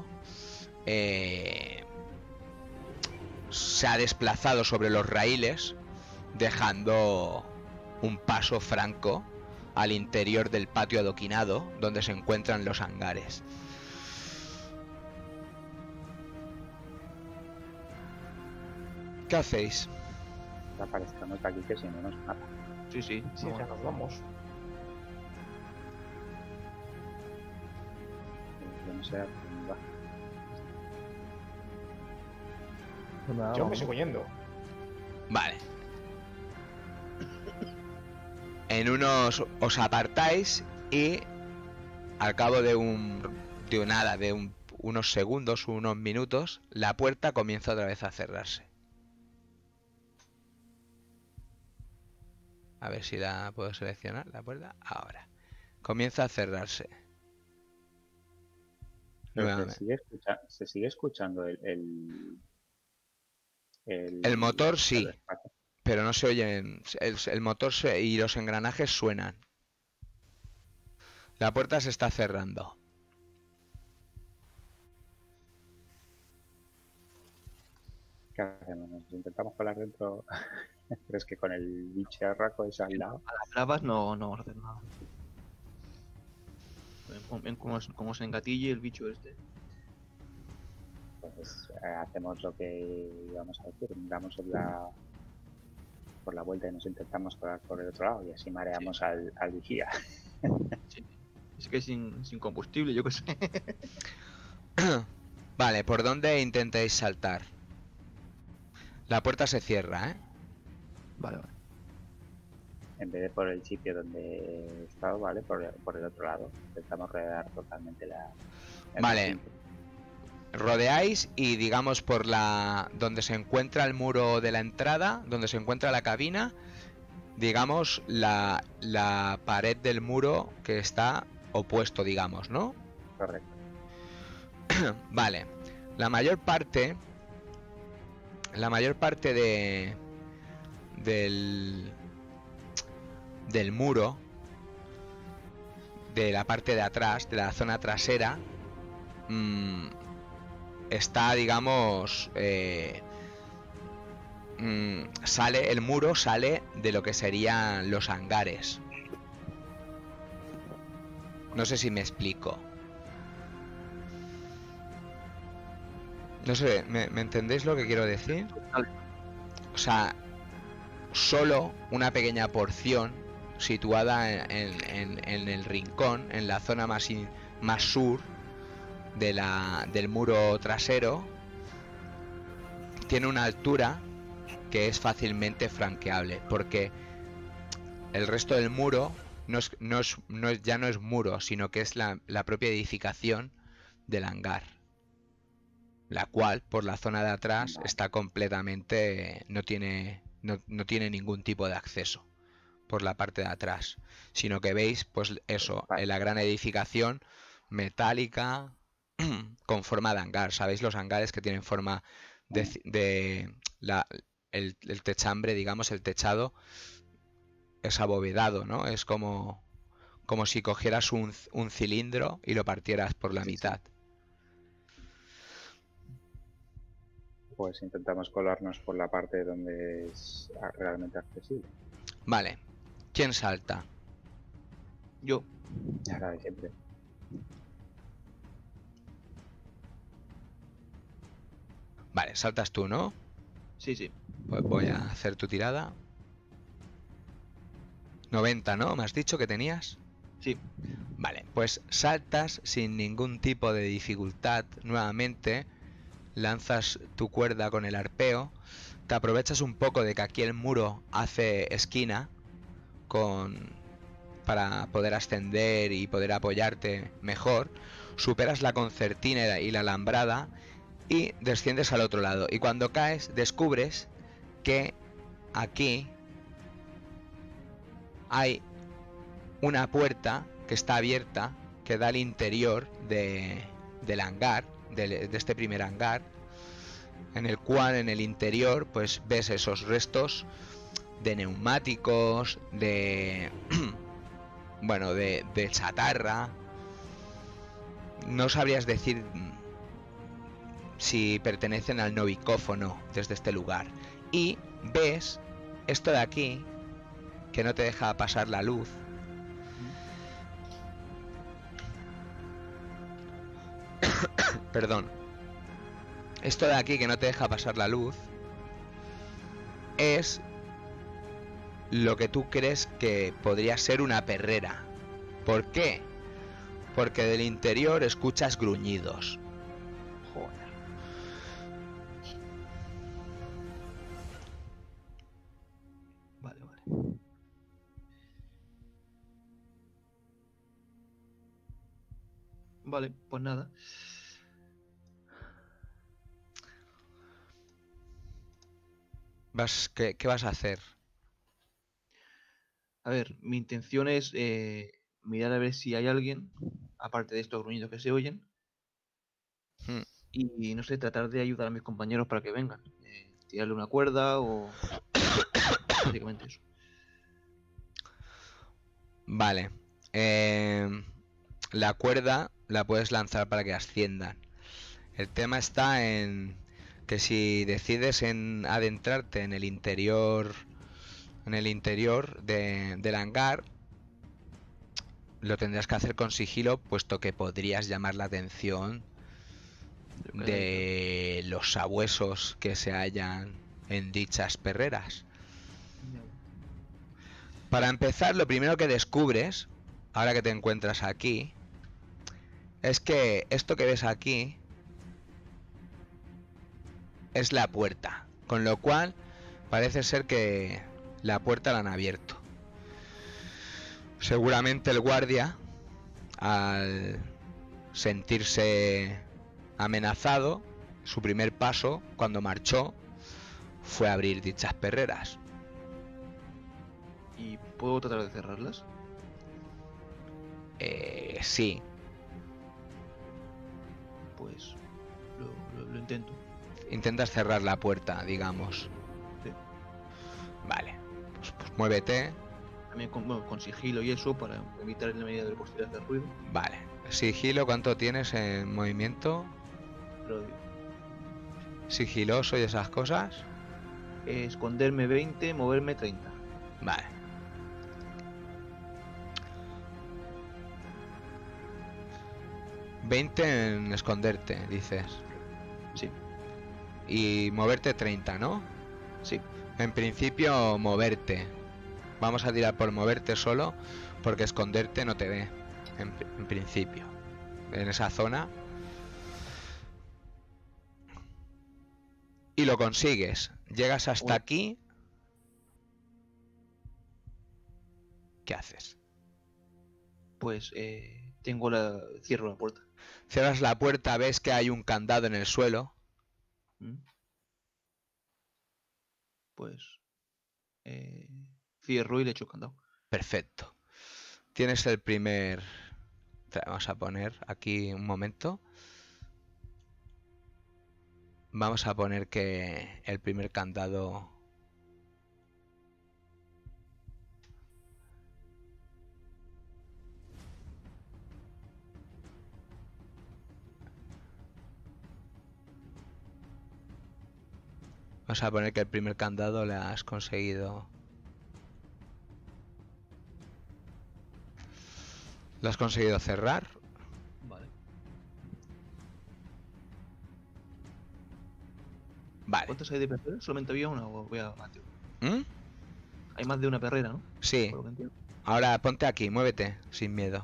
se ha desplazado sobre los raíles, dejando un paso franco al interior del patio adoquinado donde se encuentran los hangares. ¿Qué hacéis?
Aparezcamos aquí que si no nos mata.
Sí.
Sí, ya nos vamos.
Yo no sé a dónde va.
Pues nada,
Yo me
vamos.
sigo yendo.
Vale. En unos os apartáis y al cabo de unos segundos, unos minutos, la puerta comienza otra vez a cerrarse. A ver si la puedo seleccionar, la puerta. Ahora. Comienza a cerrarse.
Pero
Nuevamente.
se sigue escuchando el
motor sí,
el espacio.
pero no se oyen. El motor y los engranajes suenan. La puerta se está cerrando.
¿Qué hacemos? ¿Nos intentamos colar dentro? Pero es que con el bicharraco ese al lado.
A las bravas no vamos a hacer nada. Ven cómo se engatille el bicho este.
Pues hacemos lo que íbamos a decir. Miramos por la vuelta y nos intentamos colar por el otro lado y así mareamos al vigía.
Sí. Es que sin combustible, yo qué sé.
Vale, ¿por dónde intentéis saltar? La puerta se cierra, ¿eh?
Vale.
En vez de por el sitio donde he estado, ¿vale? Por el otro lado. Intentamos rodear totalmente el
Vale.
recinto.
Rodeáis y digamos por donde se encuentra el muro de la entrada, donde se encuentra la cabina, digamos la pared del muro que está opuesto, digamos, ¿no?
Correcto.
Vale. La mayor parte del muro, de la parte de atrás, de la zona trasera, está, digamos, el muro sale de lo que serían los hangares. No sé si me explico. No sé, ¿me entendéis lo que quiero decir? O sea, solo una pequeña porción situada en el rincón, en la zona más sur del muro trasero, tiene una altura que es fácilmente franqueable, porque el resto del muro ya no es muro, sino que es la propia edificación del hangar, la cual por la zona de atrás está completamente, no tiene ningún tipo de acceso por la parte de atrás, sino que veis pues eso, en la gran edificación metálica con forma de hangar. ¿Sabéis los hangares que tienen forma el techambre, digamos, el techado es abovedado, ¿no? Es como si cogieras un cilindro y lo partieras por la mitad.
Pues intentamos colarnos por la parte donde es realmente accesible.
Vale. ¿Quién salta?
Yo.
Ya la de siempre.
Vale, saltas tú, ¿no?
Sí.
Pues voy a hacer tu tirada. 90, ¿no? ¿Me has dicho que tenías?
Sí.
Vale, pues saltas sin ningún tipo de dificultad nuevamente. Lanzas tu cuerda con el arpeo. Te aprovechas un poco de que aquí el muro hace esquina para poder ascender y poder apoyarte mejor. Superas la concertina y la alambrada y desciendes al otro lado. Y cuando caes descubres que aquí hay una puerta que está abierta que da al interior del hangar, de este primer hangar, en el cual en el interior pues ves esos restos de neumáticos, bueno, de chatarra. No sabrías decir si pertenecen al Novikov o no desde este lugar. Y ves esto de aquí que no te deja pasar la luz. Perdón. Esto de aquí que no te deja pasar la luz es lo que tú crees que podría ser una perrera. ¿Por qué? Porque del interior escuchas gruñidos.
Joder. Vale. Vale, pues nada.
¿Qué vas a hacer?
A ver, mi intención es mirar a ver si hay alguien, aparte de estos gruñidos que se oyen, y no sé, tratar de ayudar a mis compañeros para que vengan. Tirarle una cuerda o... básicamente eso.
Vale. La cuerda la puedes lanzar para que asciendan. El tema está en que si decides en adentrarte en el interior del hangar, lo tendrás que hacer con sigilo, puesto que podrías llamar la atención de los sabuesos que se hallan en dichas perreras. Para empezar, lo primero que descubres, ahora que te encuentras aquí, es que esto que ves aquí es la puerta, con lo cual parece ser que la puerta la han abierto. Seguramente el guardia, al sentirse amenazado, su primer paso cuando marchó fue abrir dichas perreras.
¿Y puedo tratar de cerrarlas?
Sí.
Pues lo intento.
Intentas cerrar la puerta, digamos.
Sí.
Vale. Pues muévete.
También con sigilo y eso para evitar en la medida de lo posible hacer ruido.
Vale. Sigilo, ¿cuánto tienes en movimiento?
Pero
Sigiloso y esas cosas.
esconderme 20, moverme 30.
Vale. $20 en esconderte, dices.
Sí,
Y moverte 30, ¿no?
sí.
En principio, moverte. Vamos a tirar por moverte solo, porque esconderte no te ve. En principio. En esa zona. Y lo consigues. Llegas hasta
Uy.
aquí. ¿Qué haces?
Pues cierro la puerta.
Cierras la puerta, ves que hay un candado en el suelo.
¿Mm? Pues cierro y le echo candado.
Perfecto. Tienes el primer... Vamos a poner aquí un momento. Vamos a poner que el primer candado... Vamos a poner que el primer candado le has conseguido... ¿Lo has conseguido cerrar?
Vale.
Vale.
¿Cuántas hay de perrera? Solamente había una o voy a...
¿Mm?
Hay más de una perrera, ¿no?
Sí.
Por lo que entiendo.
Ahora ponte aquí, muévete, sin miedo.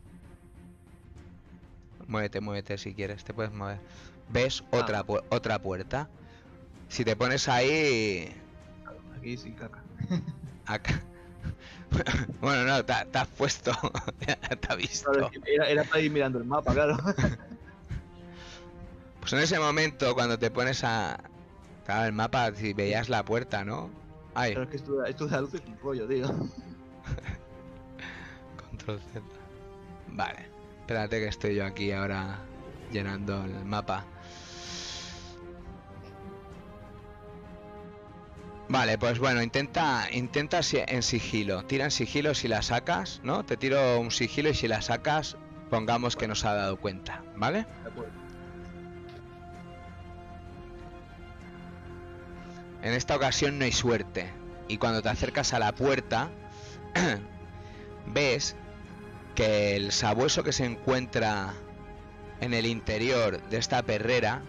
Muévete si quieres, te puedes mover. ¿Ves otra puerta? Si te pones ahí...
Aquí sí, caca.
Acá. Bueno, no, te has puesto. Te ha visto.
Claro, es que era para ir mirando el mapa, claro.
Pues en ese momento, cuando te pones a... Claro, el mapa, si veías la puerta, ¿no? Ay,
Pero es que esto de la luz es un rollo, tío.
Control Z. Vale. Espérate que estoy yo aquí ahora llenando el mapa. Vale, pues bueno, intenta en sigilo. Tira en sigilo si la sacas, ¿no? Te tiro un sigilo y si la sacas, pongamos que nos ha dado cuenta, ¿vale?
De acuerdo.
En esta ocasión no hay suerte. Y cuando te acercas a la puerta, ves que el sabueso que se encuentra en el interior de esta perrera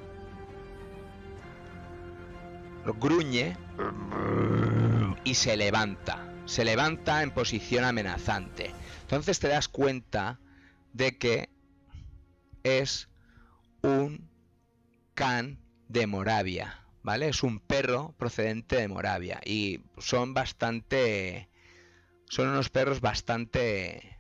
gruñe y se levanta en posición amenazante. Entonces te das cuenta de que es un can de Moravia, ¿vale? Es un perro procedente de Moravia y son unos perros bastante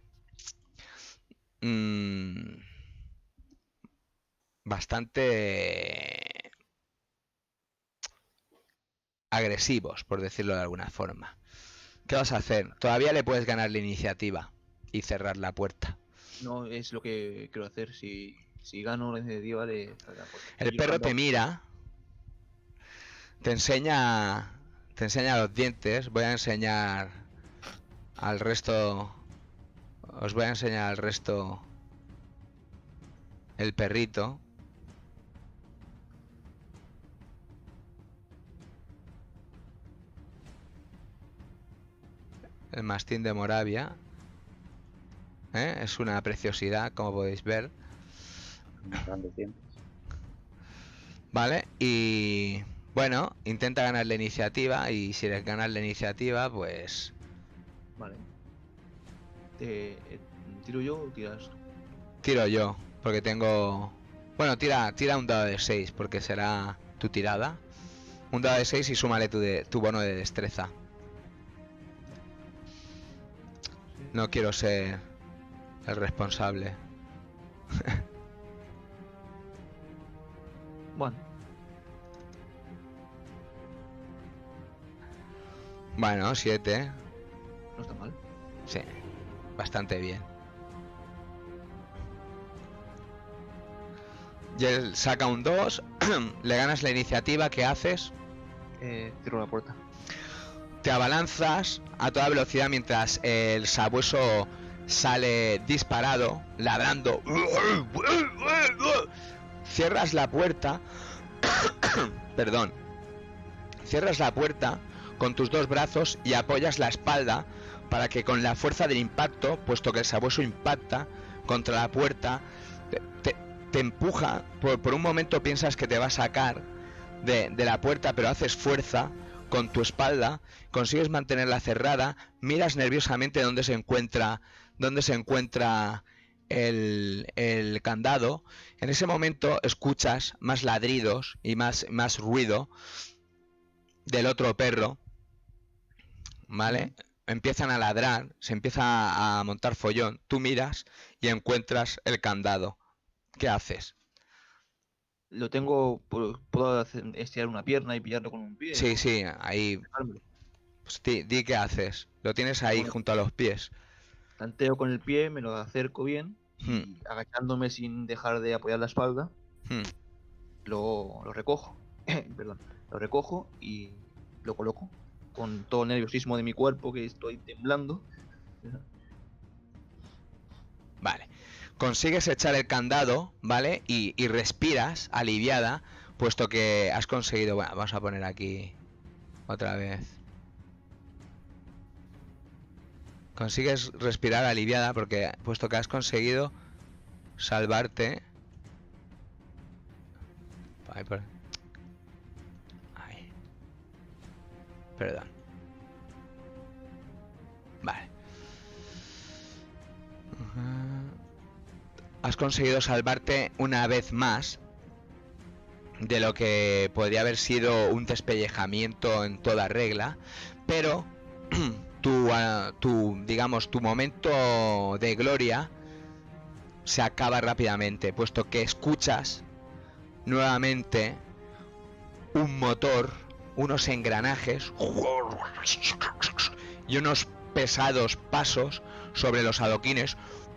agresivos, por decirlo de alguna forma. ¿Qué vas a hacer? Todavía le puedes ganar la iniciativa y cerrar la puerta.
No es lo que quiero hacer. Si gano la iniciativa, le cerraré la puerta.
El perro te mira, te enseña los dientes. Voy a enseñar al resto. Os voy a enseñar al resto el perrito. el mastín de Moravia. Es una preciosidad, como podéis ver.
Unos grandes dientes.
Vale, y bueno, intenta ganar la iniciativa. Y si les ganas la iniciativa, pues
Vale. ¿Tiro yo o tiras?
tiro yo, porque tengo... Bueno, tira un dado de 6, porque será tu tirada. Un dado de 6 y súmale tu bono de destreza. No quiero ser el responsable.
Bueno,
Bueno, 7.
no está mal.
Sí, bastante bien. Y él saca un 2. Le ganas la iniciativa. ¿Qué haces?
Cierro la puerta.
Te abalanzas a toda velocidad mientras el sabueso sale disparado, ladrando. Cierras la puerta. Perdón. Cierras la puerta con tus dos brazos y apoyas la espalda para que con la fuerza del impacto, puesto que el sabueso impacta contra la puerta, te empuja. Por un momento piensas que te va a sacar de la puerta, pero haces fuerza con tu espalda, consigues mantenerla cerrada, miras nerviosamente dónde se encuentra el candado. En ese momento escuchas más ladridos y más ruido del otro perro, ¿vale? Empiezan a ladrar, se empieza a montar follón. Tú miras y encuentras el candado. ¿Qué haces?
Lo tengo. Puedo estirar una pierna y pillarlo con un pie.
Sí, sí, ahí.
Dejármelo.
Pues di qué haces. Lo tienes ahí
Bueno.
junto a los pies.
Tanteo con el pie, me lo acerco bien. Y agachándome sin dejar de apoyar la espalda, lo recojo. Perdón. Lo recojo y lo coloco. Con todo el nerviosismo de mi cuerpo, que estoy temblando.
Vale. Consigues echar el candado, ¿vale? Y respiras aliviada, puesto que has conseguido... Bueno, vamos a poner aquí otra vez. Consigues respirar aliviada porque, puesto que has conseguido salvarte... Ay. Perdón. Vale. Has conseguido salvarte una vez más de lo que podría haber sido un despellejamiento en toda regla, pero tu momento de gloria se acaba rápidamente, puesto que escuchas nuevamente un motor, unos engranajes y unos pesados pasos sobre los adoquines.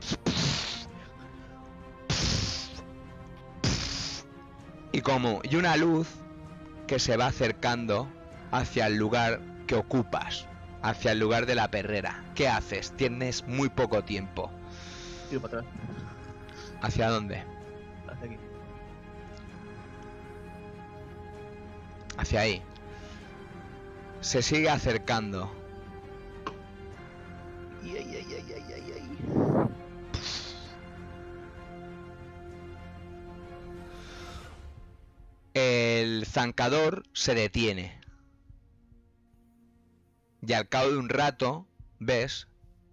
Y una luz que se va acercando hacia el lugar que ocupas, hacia el lugar de la perrera. ¿Qué haces? Tienes muy poco tiempo.
Tiro para atrás.
¿Hacia dónde?
Hacia aquí.
Hacia ahí. Se sigue acercando. El zancador se detiene. Y al cabo de un rato ves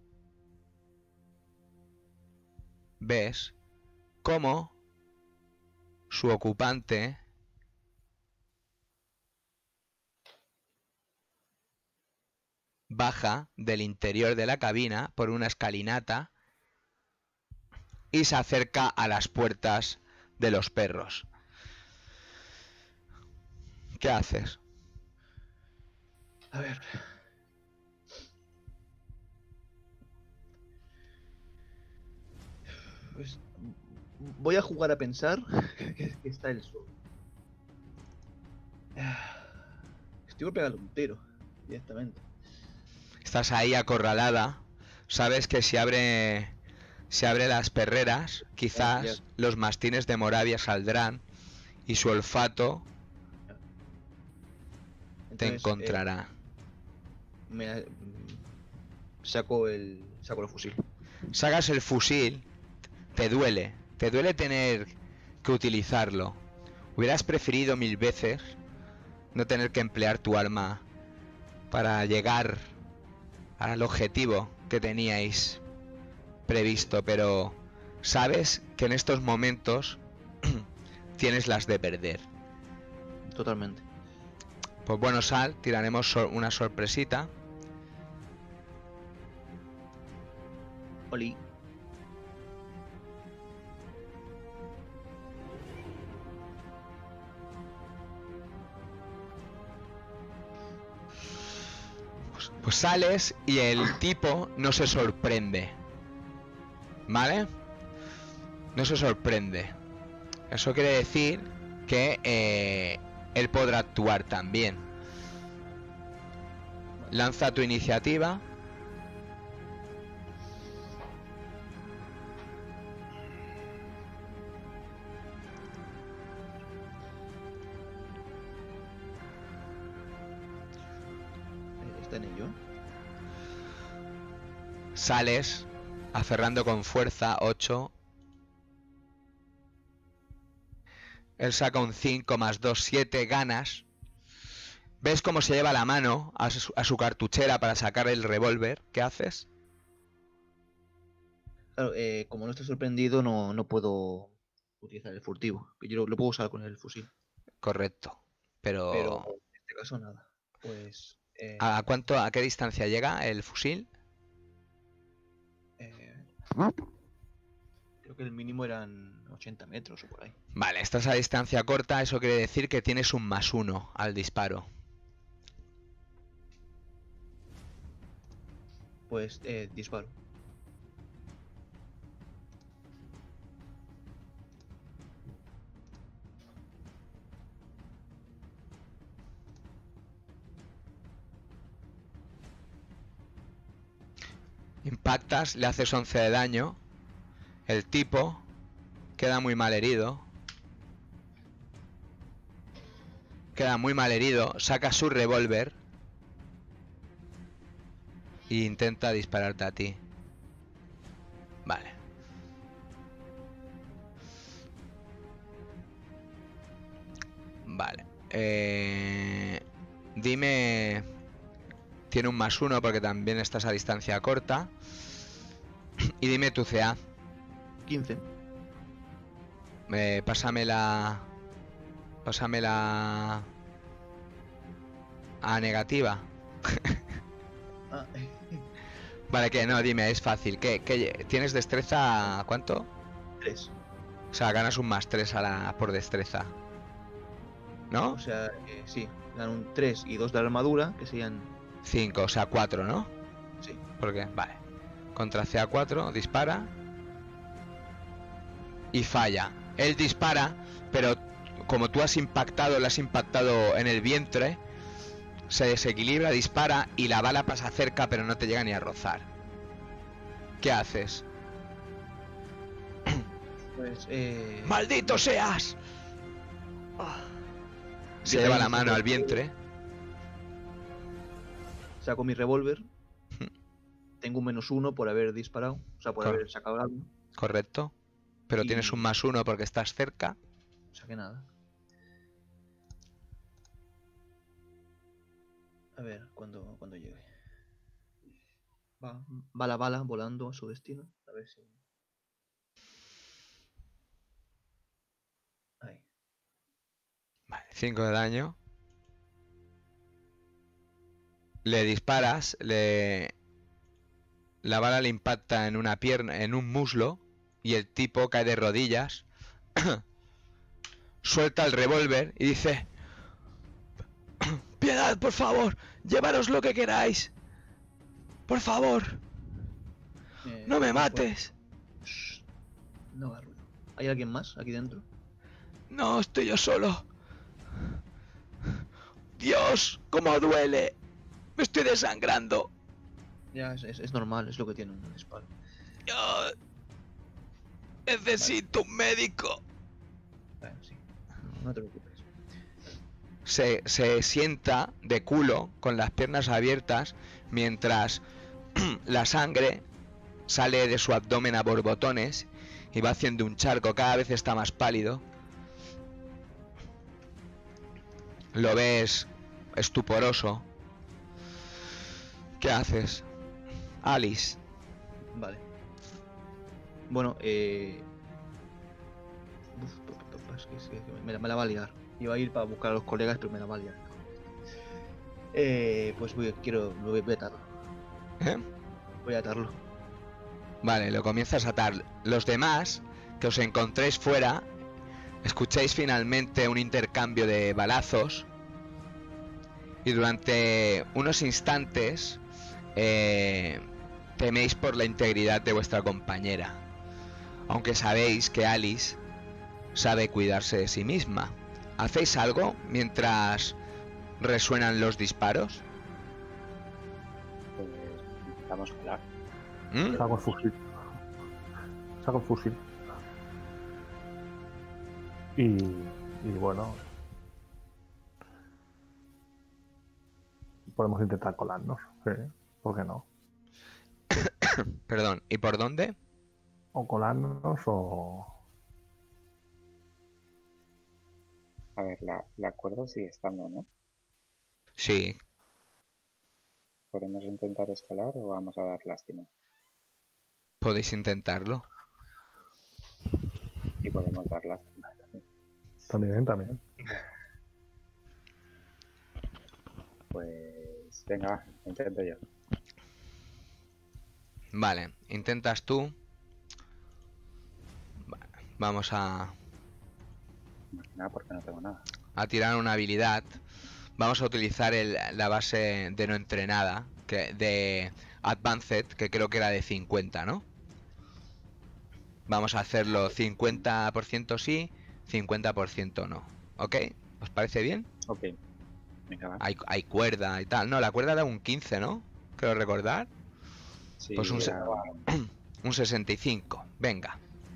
cómo su ocupante baja del interior de la cabina por una escalinata y se acerca a las puertas de los perros. ¿Qué haces?
A ver. Pues voy a jugar a pensar que está el sol. Estoy por pegarle un tiro directamente.
Estás ahí acorralada. Sabes que si abre las perreras, quizás los mastines de Moravia saldrán y su olfato te
Entonces,
encontrará.
saco el fusil.
Sacas el fusil, te duele tener que utilizarlo. Hubieras preferido 1000 veces no tener que emplear tu arma para llegar al objetivo que teníais previsto, pero sabes que en estos momentos tienes las de perder.
Totalmente.
Pues bueno, Sal, tiraremos una sorpresita.
Oli.
Pues sales y el tipo no se sorprende. ¿Vale? No se sorprende. Eso quiere decir que él podrá actuar también. Lanza tu iniciativa.
¿Está en ello?
Sales aferrando con fuerza 8. Él saca un 5 más 2, 7, ganas. ¿Ves cómo se lleva la mano a su cartuchera para sacar el revólver? ¿Qué haces?
Claro, como no estoy sorprendido, no puedo utilizar el furtivo. Yo lo puedo usar con el fusil.
Correcto.
Pero
Pero
en este caso nada. Pues...
¿a qué distancia llega el fusil?
creo que el mínimo eran 80 metros o por ahí.
Vale, estás a distancia corta, eso quiere decir que tienes un +1 al disparo.
Pues disparo.
Impactas, le haces 11 de daño. El tipo queda muy mal herido. Saca su revólver e intenta dispararte a ti. Vale. Vale. Dime... Tiene un +1 porque también estás a distancia corta. Y dime tu CA.
15.
Pásamela a negativa.
Ah,
Vale, que no, dime, es fácil. ¿Qué tienes destreza? ¿Cuánto?
3.
O sea, ganas un +3 por destreza. ¿No?
O sea, sí. Dan un 3 y 2 de la armadura, que serían...
5, o sea, 4, ¿no?
Sí.
¿Por qué? Vale. Contra CA4, dispara. Y falla. Él dispara, pero como tú le has impactado en el vientre, se desequilibra, dispara y la bala pasa cerca, pero no te llega ni a rozar. ¿Qué haces?
Pues,
¡Maldito seas! Se
Yo
lleva la
también
mano
saco-
al vientre.
Saco mi revólver. Tengo un -1 por haber disparado. O sea, por
Cor-
haber sacado el arma.
Correcto. Pero
Y-
tienes un +1 porque estás cerca.
O sea que nada. A ver, cuando llegue. Va la bala volando a su destino. A ver si... Ahí.
Vale, 5 de daño. Le disparas, la bala le impacta en una pierna, en un muslo, y el tipo cae de rodillas. Suelta el revólver y dice: ¡Piedad, por favor! ¡Llevaros lo que queráis! ¡Por favor! ¡No me mates!
Shh, no haga ruido. ¿Hay alguien más aquí dentro?
¡No, estoy yo solo! ¡Dios! ¡Cómo duele! ¡Me estoy desangrando!
Ya, es normal, es lo que tiene un disparo.
Yo necesito un médico.
Bueno, sí. No te preocupes.
Se sienta de culo con las piernas abiertas mientras La sangre sale de su abdomen a borbotones y va haciendo un charco, cada vez está más pálido. Lo ves estuporoso. ¿Qué haces? Alice.
Vale. Bueno, es que me la va a liar. Iba a ir para buscar a los colegas, pero me la va a liar. Pues voy a atarlo.
¿Eh?
Voy a atarlo.
Vale, lo comienzas a atar. Los demás, que os encontréis fuera, escucháis finalmente un intercambio de balazos. Y durante unos instantes teméis por la integridad de vuestra compañera. Aunque sabéis que Alice sabe cuidarse de sí misma. ¿Hacéis algo mientras resuenan los disparos?
Pues intentamos colar.
¿Mm?
Saco el fusil. Saco el fusil. Y bueno. Podemos intentar colarnos. Sí, ¿por qué no?
Perdón, ¿y por dónde?
O colarnos o...
A ver, la cuerda sigue estando, ¿no?
Sí,
¿Podemos intentar escalar o vamos a dar lástima?
podéis intentarlo.
Y podemos dar lástima.
También.
Pues venga, va, intento yo.
Vale, intentas tú. Vale, vamos a
Más que nada porque no tengo nada.
tirar una habilidad. Vamos a utilizar la base de no entrenada, de Advanced, que creo que era de 50, ¿no? Vamos a hacerlo 50% sí, 50% no. ¿Ok? ¿Os parece bien?
Ok. Venga, va.
Hay cuerda y tal. No, la cuerda da un 15, ¿no? Creo recordar.
Sí,
Pues un
era-
Un 65. Venga.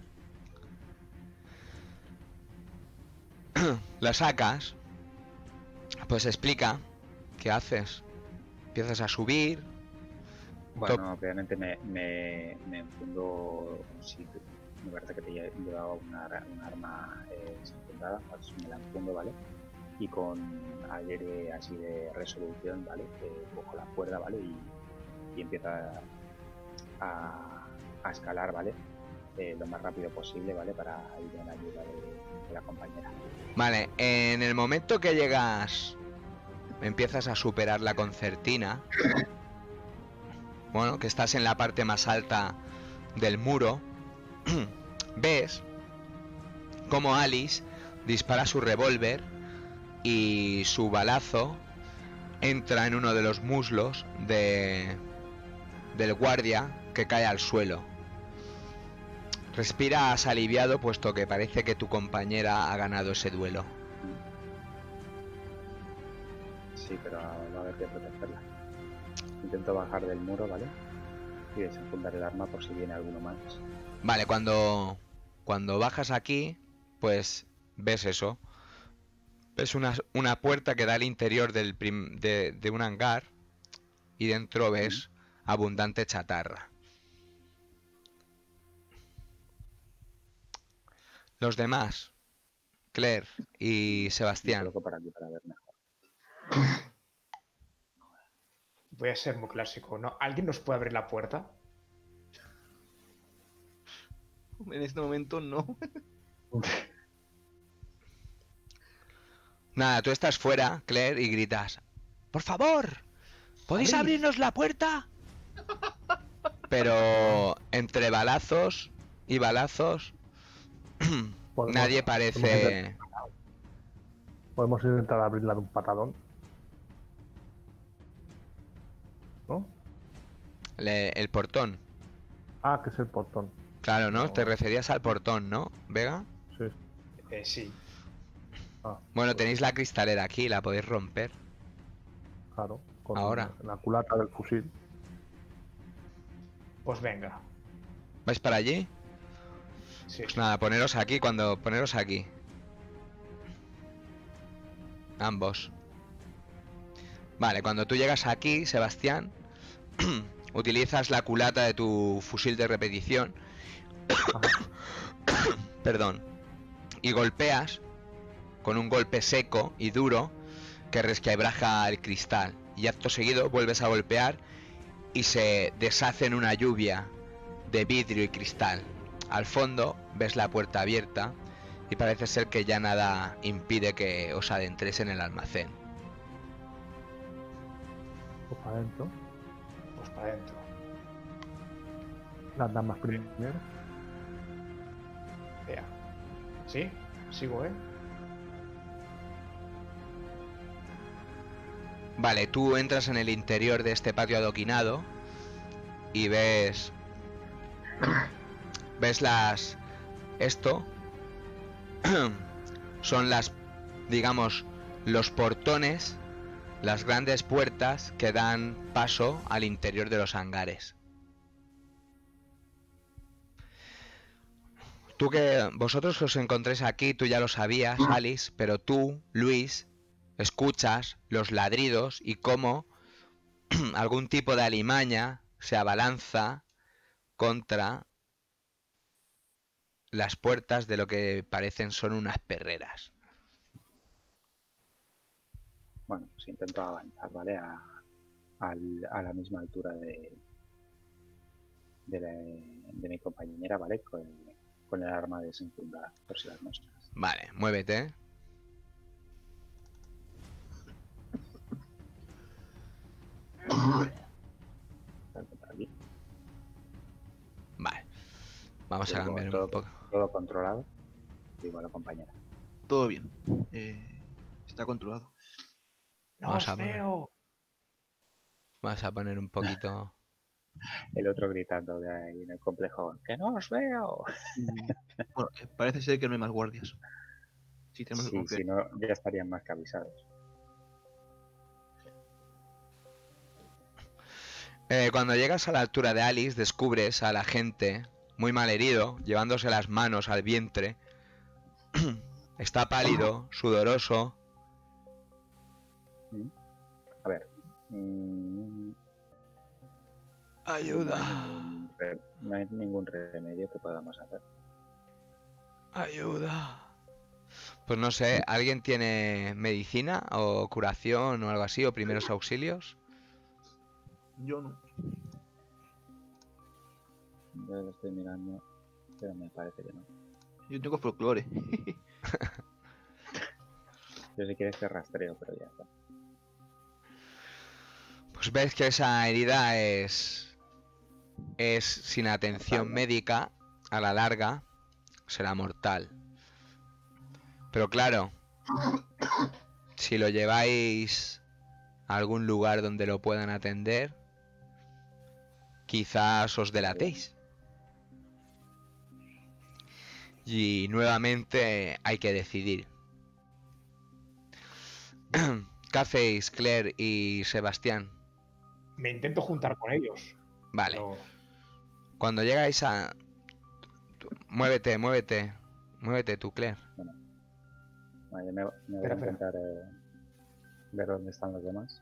La sacas. Pues explica. ¿Qué haces? Empiezas a subir.
Bueno, obviamente me enfundo, sí, me parece que te llevaba un arma desenfundada, pues me la enfundo, ¿vale? Y con aire así de resolución, ¿vale? Cojo la cuerda, ¿vale? Y empiezo a escalar, ¿vale? Lo más rápido posible, ¿vale? Para ir en ayuda de la compañera.
Vale, en el momento que llegas, empiezas a superar la concertina. Bueno, que estás en la parte más alta del muro. Ves cómo Alice dispara su revólver y su balazo entra en uno de los muslos del guardia, que cae al suelo. Respiras aliviado, puesto que parece que tu compañera ha ganado ese duelo.
Sí, pero va a haber que protegerla. Intento bajar del muro, ¿vale? Y desenfundar el arma por si viene alguno más.
Vale, cuando bajas aquí, pues ves eso. Ves una puerta que da al interior de un hangar, y dentro ves abundante chatarra. Los demás, Claire y
Me
Sebastián.
coloco para aquí para ver mejor.
Voy a ser muy clásico, ¿no? ¿Alguien nos puede abrir la puerta?
En este momento no.
Nada, tú estás fuera, Claire, y gritas: ¡por favor! ¿Podéis
¡Abrid!
abrirnos la puerta? Pero entre balazos y balazos, nadie parece...
Podemos intentar abrirla de un patadón. ¿No?
El portón.
Ah, que es el portón.
Claro, ¿no?
No.
Te referías al portón, ¿no, Vega?
Sí.
Sí.
Ah,
Bueno,
pues,
tenéis la cristalera aquí, la podéis romper.
Claro. Con
Ahora.
la culata del fusil.
Pues venga.
¿Vais para allí?
Sí.
Pues nada, poneros aquí poneros aquí. Ambos. Vale, cuando tú llegas aquí, Sebastián, utilizas la culata de tu fusil de repetición. Perdón. Y golpeas con un golpe seco y duro que resquebraja el cristal. Y acto seguido vuelves a golpear y se deshace en una lluvia de vidrio y cristal. Al fondo ves la puerta abierta y parece ser que ya nada impide que os adentréis en el almacén.
Pues para adentro.
Pues para adentro.
Las damas primero.
Vea. Sí, sigo, ¿eh?
Vale, tú entras en el interior de este patio adoquinado y ves las... Esto son las, digamos, los portones, las grandes puertas que dan paso al interior de los hangares. Tú que vosotros os encontréis aquí, tú ya lo sabías, Alice, pero tú, Luis, escuchas los ladridos y cómo algún tipo de alimaña se abalanza contra las puertas de lo que parecen son unas perreras.
Bueno, pues intento avanzar, ¿vale? A la misma altura de mi compañera, ¿vale? Con el arma desenfundada, por si las moscas.
Vale, muévete.
Salto para aquí.
Vale. Vamos a
Luego,
cambiar un poco.
Todo controlado. Digo a la compañera.
Todo bien. Está controlado.
¡No
Vamos
os
a poner.
veo!
Vamos a poner un poquito...
El otro gritando de ahí en el complejo. ¡Que no os veo!
Bueno, parece ser que no hay más guardias. Sí, tenemos que
Sí,
confiar.
si no, ya estarían más que avisados.
Cuando llegas a la altura de Alice, descubres a la gente muy mal herido, llevándose las manos al vientre. Está pálido, sudoroso.
A ver.
Ayuda,
No hay ningún remedio que podamos hacer.
ayuda. Pues no sé, ¿alguien tiene medicina o curación o algo así, o primeros auxilios?
Yo no.
Yo lo estoy mirando, pero me parece que no.
Yo tengo folclore.
Yo si quieres te rastreo, pero ya está.
Pues ves que esa herida es sin atención médica, a la larga será mortal. Pero claro, si lo lleváis a algún lugar donde lo puedan atender, quizás os delatéis. Y nuevamente hay que decidir. ¿Qué hacéis, Claire y Sebastián?
Me intento juntar con ellos.
Vale.
pero-
Cuando llegáis a... Muévete, muévete. Muévete tú, Claire.
Vale, me voy
Espera,
a intentar ver dónde están los demás.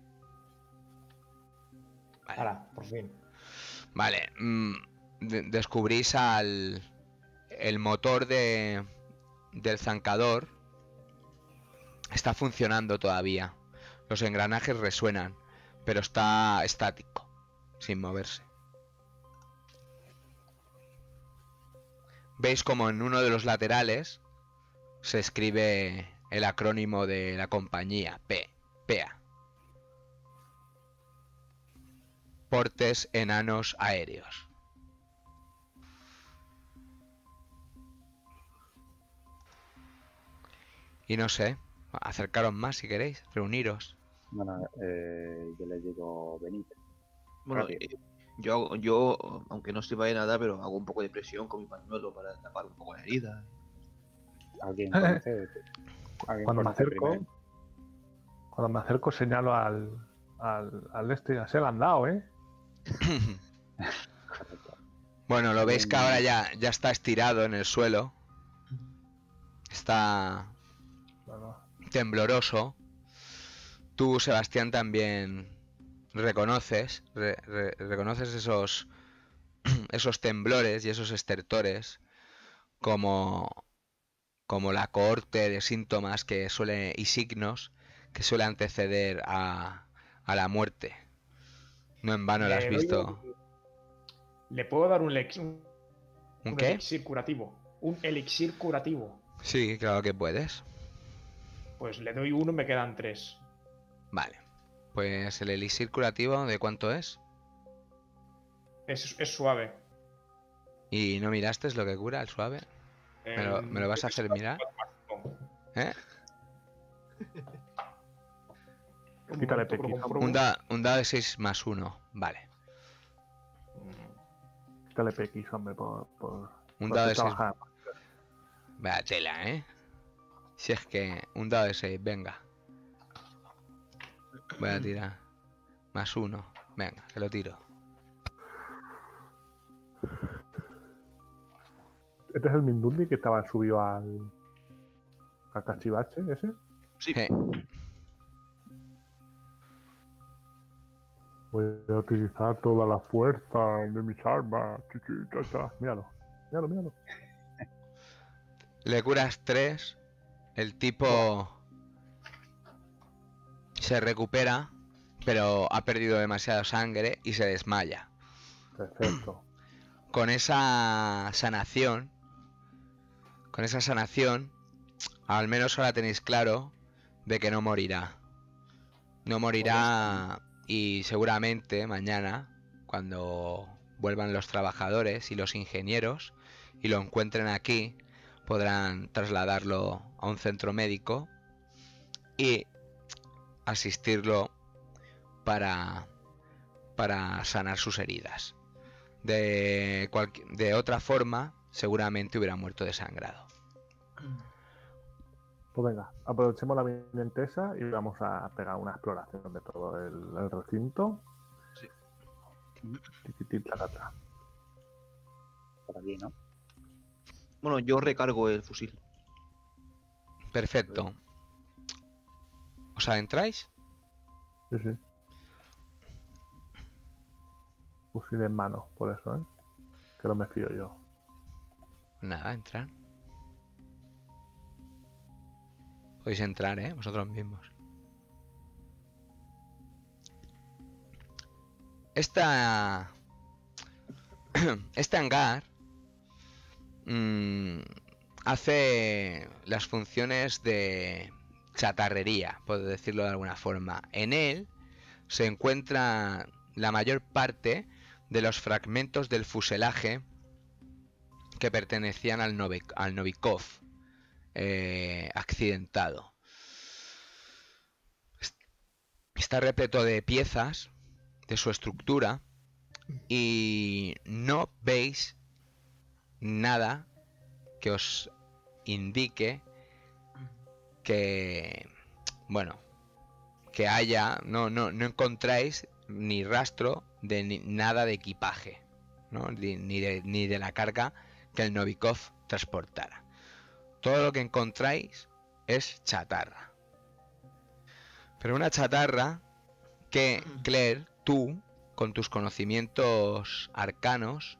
Vale.
Hala, por fin.
Vale. Descubrís el motor del zancador. Está funcionando todavía. Los engranajes resuenan, pero está estático, sin moverse. Veis como en uno de los laterales se escribe el acrónimo de la compañía, PEA. Portes Enanos Aéreos. Y no sé, acercaros más si queréis, reuniros.
Bueno, yo les digo, venid.
Bueno,
Rápido.
yo, aunque no sirva de nada, pero hago un poco de presión con mi pañuelo para tapar un poco la herida.
¿Alguien conoce? ¿Alguien
Cuando me
conoce
acerco,
primero?
señalo al este, ya se lo han dado, ¿eh?
Bueno, lo veis que ahora ya está estirado en el suelo. Está
No.
tembloroso. Tú, Sebastián, también reconoces esos esos temblores y esos estertores como la cohorte de síntomas que suele y signos que suele anteceder a la muerte. No en vano lo has visto.
Le puedo dar un
¿Un qué?
elixir curativo. Un elixir curativo.
Sí, claro que puedes.
Pues le doy 1 y me quedan 3.
Vale. Pues el elixir curativo, ¿de cuánto es?
Es suave.
¿Y no miraste lo que cura el suave? ¿Me lo vas a hacer mirar? ¿Eh?
Quítale PX.
Un dado de 6 más 1. Vale.
Quítale PX, hombre, por
Un dado de 6.
trabajar.
Vaya tela, ¿eh? Si es que un dado de 6, venga. Voy a tirar. Más 1. Venga, que lo tiro.
¿Este es el Mindundi que estaba subido al cachivache ese?
Sí.
Voy a utilizar toda la fuerza de mis armas. Míralo.
Le curas 3. El tipo se recupera, pero ha perdido demasiada sangre y se desmaya.
Perfecto.
Con esa sanación, al menos ahora tenéis claro de que no morirá. No morirá y seguramente mañana, cuando vuelvan los trabajadores y los ingenieros y lo encuentren aquí, podrán trasladarlo a un centro médico y asistirlo para sanar sus heridas. De otra forma, seguramente hubiera muerto desangrado.
Pues venga, aprovechemos la vinentesa y vamos a pegar una exploración de todo el recinto.
Sí.
Tiquititacata.
Por aquí, ¿no?
Bueno, yo recargo el fusil.
Perfecto. ¿Os adentráis?
Sí. Fusil en mano, por eso, ¿eh? Que no me fío yo.
Nada, entrar. Podéis entrar, vosotros mismos. Este hangar hace las funciones de chatarrería, por decirlo de alguna forma. En él se encuentra la mayor parte de los fragmentos del fuselaje que pertenecían al Novikov accidentado. Está repleto de piezas de su estructura y no veis nada que os indique que, bueno, que haya, no encontráis ni rastro de nada de equipaje, ¿no? ni de la carga que el Novikov transportara. Todo lo que encontráis es chatarra. Pero una chatarra que, Claire, tú, con tus conocimientos arcanos,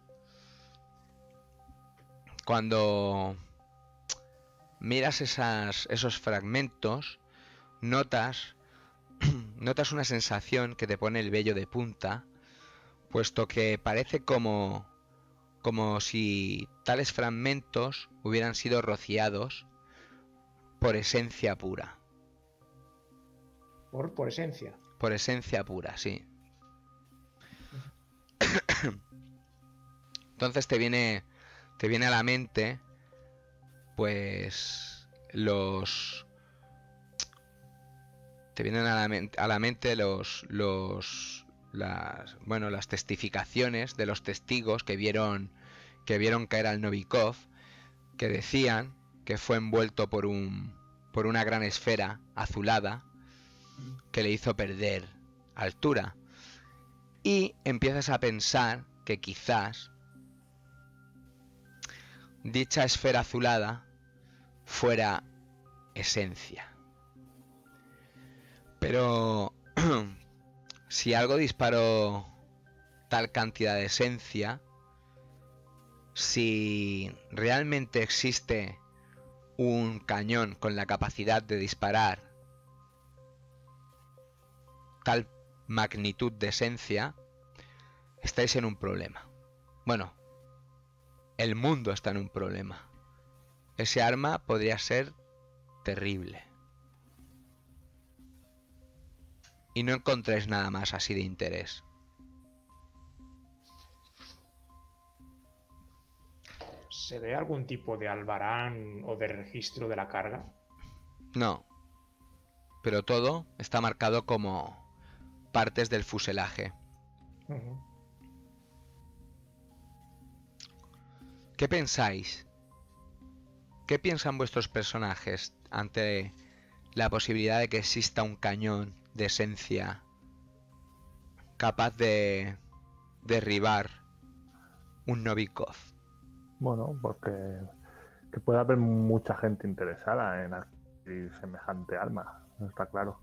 cuando miras esos fragmentos, notas una sensación que te pone el vello de punta, puesto que parece como si tales fragmentos hubieran sido rociados por esencia pura.
Por esencia.
Por esencia pura, sí. Entonces te viene a la mente, pues, te vienen a la mente las testificaciones de los testigos que vieron caer al Novikov, que decían que fue envuelto por una gran esfera azulada que le hizo perder altura. Y empiezas a pensar que quizás dicha esfera azulada fuera esencia. Pero si algo disparó tal cantidad de esencia, si realmente existe un cañón con la capacidad de disparar tal magnitud de esencia, estáis en un problema. Bueno, el mundo está en un problema. Ese arma podría ser terrible. Y no encontréis nada más así de interés.
¿Se ve algún tipo de albarán o de registro de la carga?
No. Pero todo está marcado como partes del fuselaje.
Ujú.
¿Qué pensáis? ¿Qué piensan vuestros personajes ante la posibilidad de que exista un cañón de esencia capaz de derribar un Novikov?
Bueno, porque que puede haber mucha gente interesada en adquirir semejante arma, está claro.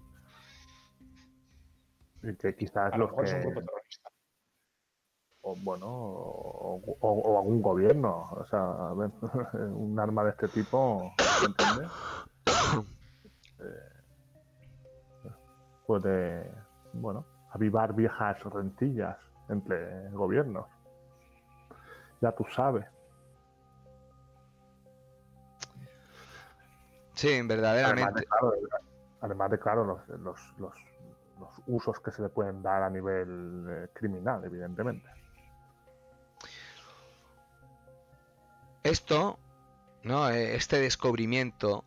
Y que quizás
A lo
los
mejor es un
que,
grupo terrorista.
o bueno, o algún gobierno, o sea, a ver, un arma de este tipo, ¿me entiendes? Puede, bueno, avivar viejas rencillas entre gobiernos. Ya tú sabes.
Sí, verdaderamente.
Además de claro, los usos que se le pueden dar a nivel criminal, evidentemente.
Esto, ¿no? Este descubrimiento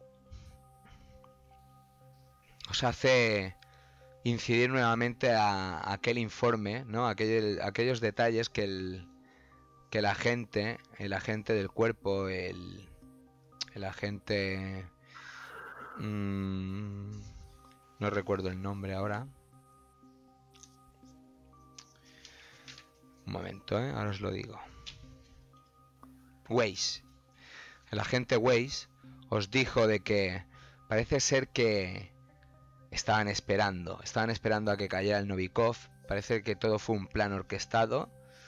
os hace incidir nuevamente a aquel informe, ¿no? Aquellos detalles que el agente del cuerpo, el agente... no recuerdo el nombre ahora. Un momento, ahora os lo digo. Weiss. El agente Weiss os dijo de que parece ser que estaban esperando a que cayera el Novikov. Parece que todo fue un plan orquestado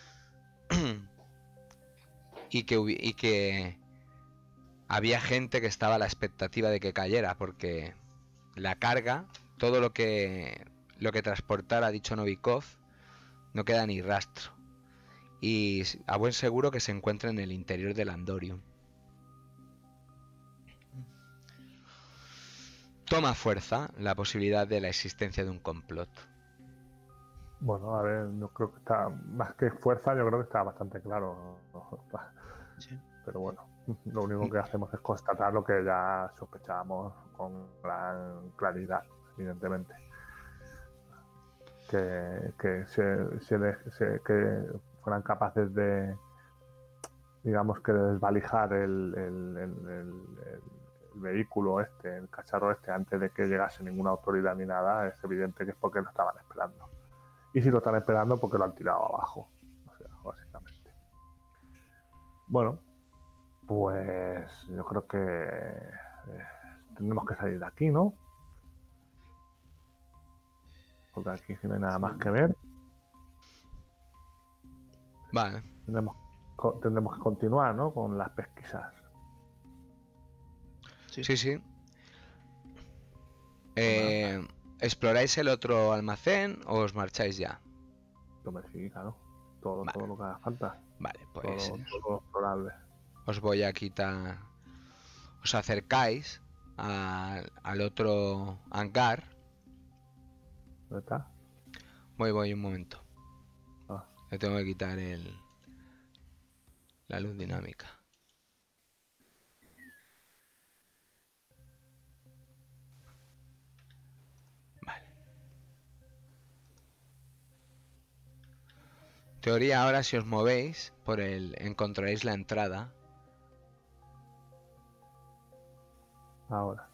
y que había gente que estaba a la expectativa de que cayera, porque la carga, todo lo que transportara dicho Novikov, no queda ni rastro. Y a buen seguro que se encuentra en el interior del Andorium. Toma fuerza la posibilidad de la existencia de un complot.
Bueno, a ver, yo creo que está, más que fuerza, yo creo que está bastante claro.
Sí.
Pero bueno, lo único que hacemos es constatar lo que ya sospechábamos con gran claridad, evidentemente. Que que fueran capaces de, digamos, que de desvalijar el vehículo este, el cacharro este, antes de que llegase ninguna autoridad ni nada, es evidente que es porque lo estaban esperando. Y si lo están esperando, porque lo han tirado abajo. O sea, básicamente. Bueno, pues yo creo que tendremos que salir de aquí, ¿no? Porque aquí si no hay nada más que ver.
Vale.
Tendremos que continuar, ¿no? Con las pesquisas.
Sí. ¿Exploráis el otro almacén o os marcháis ya?
Yo me sigo, claro. Todo lo que haga falta.
Vale, pues
Todo explorable.
os voy a quitar. Os acercáis al otro hangar.
¿Dónde está?
Voy un momento.
Ah.
Le tengo que quitar la luz dinámica. Vale. En teoría ahora si os movéis por encontraréis la entrada.
Ahora.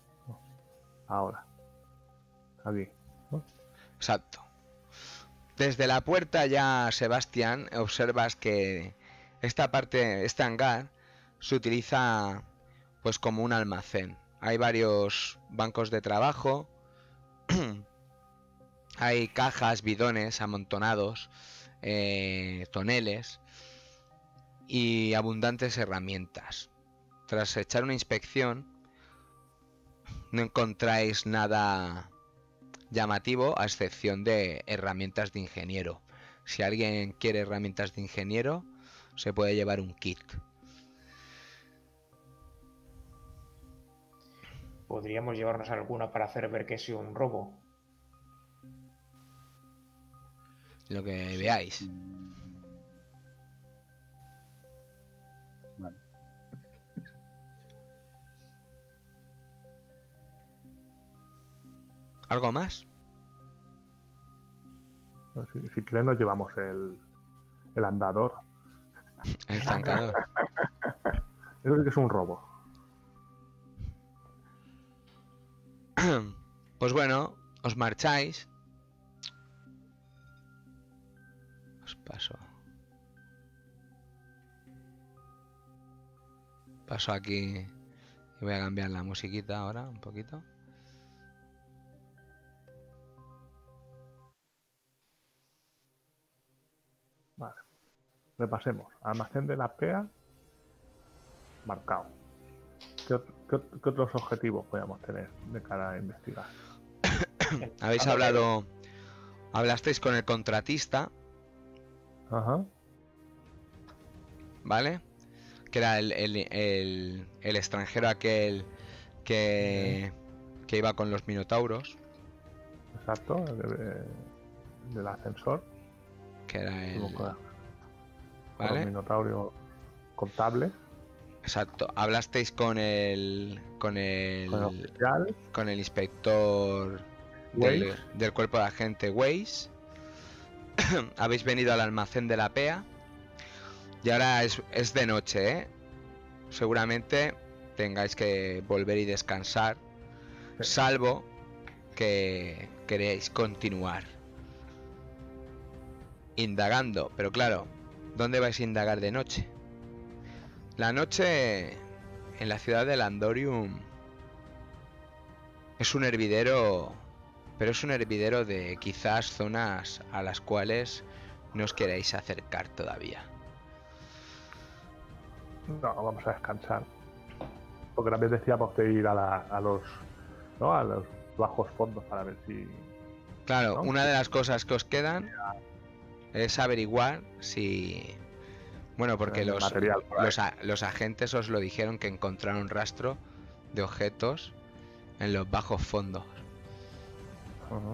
Aquí. ¿No?
Exacto. Desde la puerta ya, Sebastián, observas que este hangar, se utiliza pues como un almacén. Hay varios bancos de trabajo, Hay cajas, bidones amontonados, toneles y abundantes herramientas. Tras echar una inspección, no encontráis nada llamativo a excepción de herramientas de ingeniero. Si alguien quiere herramientas de ingeniero, se puede llevar un kit.
Podríamos llevarnos alguna para hacer ver que es un robo.
Lo que veáis.
Vale.
¿Algo más?
Si quieres nos llevamos el andador.
El zancador.
Eso sí que es un robo.
Pues bueno, os marcháis. Os paso aquí y voy a cambiar la musiquita ahora un poquito.
Vale. Repasemos. Almacén de la PEA. Marcado. ¿Qué otros objetivos podemos tener de cara a investigar?
Habéis hablasteis con el contratista,
Ajá.
¿vale? Que era el extranjero aquel que iba con los minotauros.
Exacto. Del ascensor.
Que era el...
Con
¿Vale?
los minotaurios contables.
Exacto. Hablasteis con el
oficial.
con el inspector del cuerpo de agente Weiss. Habéis venido al almacén de la PEA. Y ahora es de noche, ¿eh? Seguramente tengáis que volver y descansar.
Sí.
Salvo que queréis continuar indagando. Pero claro, ¿dónde vais a indagar de noche? La noche en la ciudad de Landorium es un hervidero, pero es un hervidero de quizás zonas a las cuales no os queréis acercar todavía.
No, vamos a descansar. Porque también decíamos de ir a los bajos fondos para ver si...
Claro,
¿no?
una de las cosas que os quedan es averiguar si... Bueno, porque los agentes os lo dijeron, que encontraron rastro de objetos en los bajos fondos.
Uh-huh.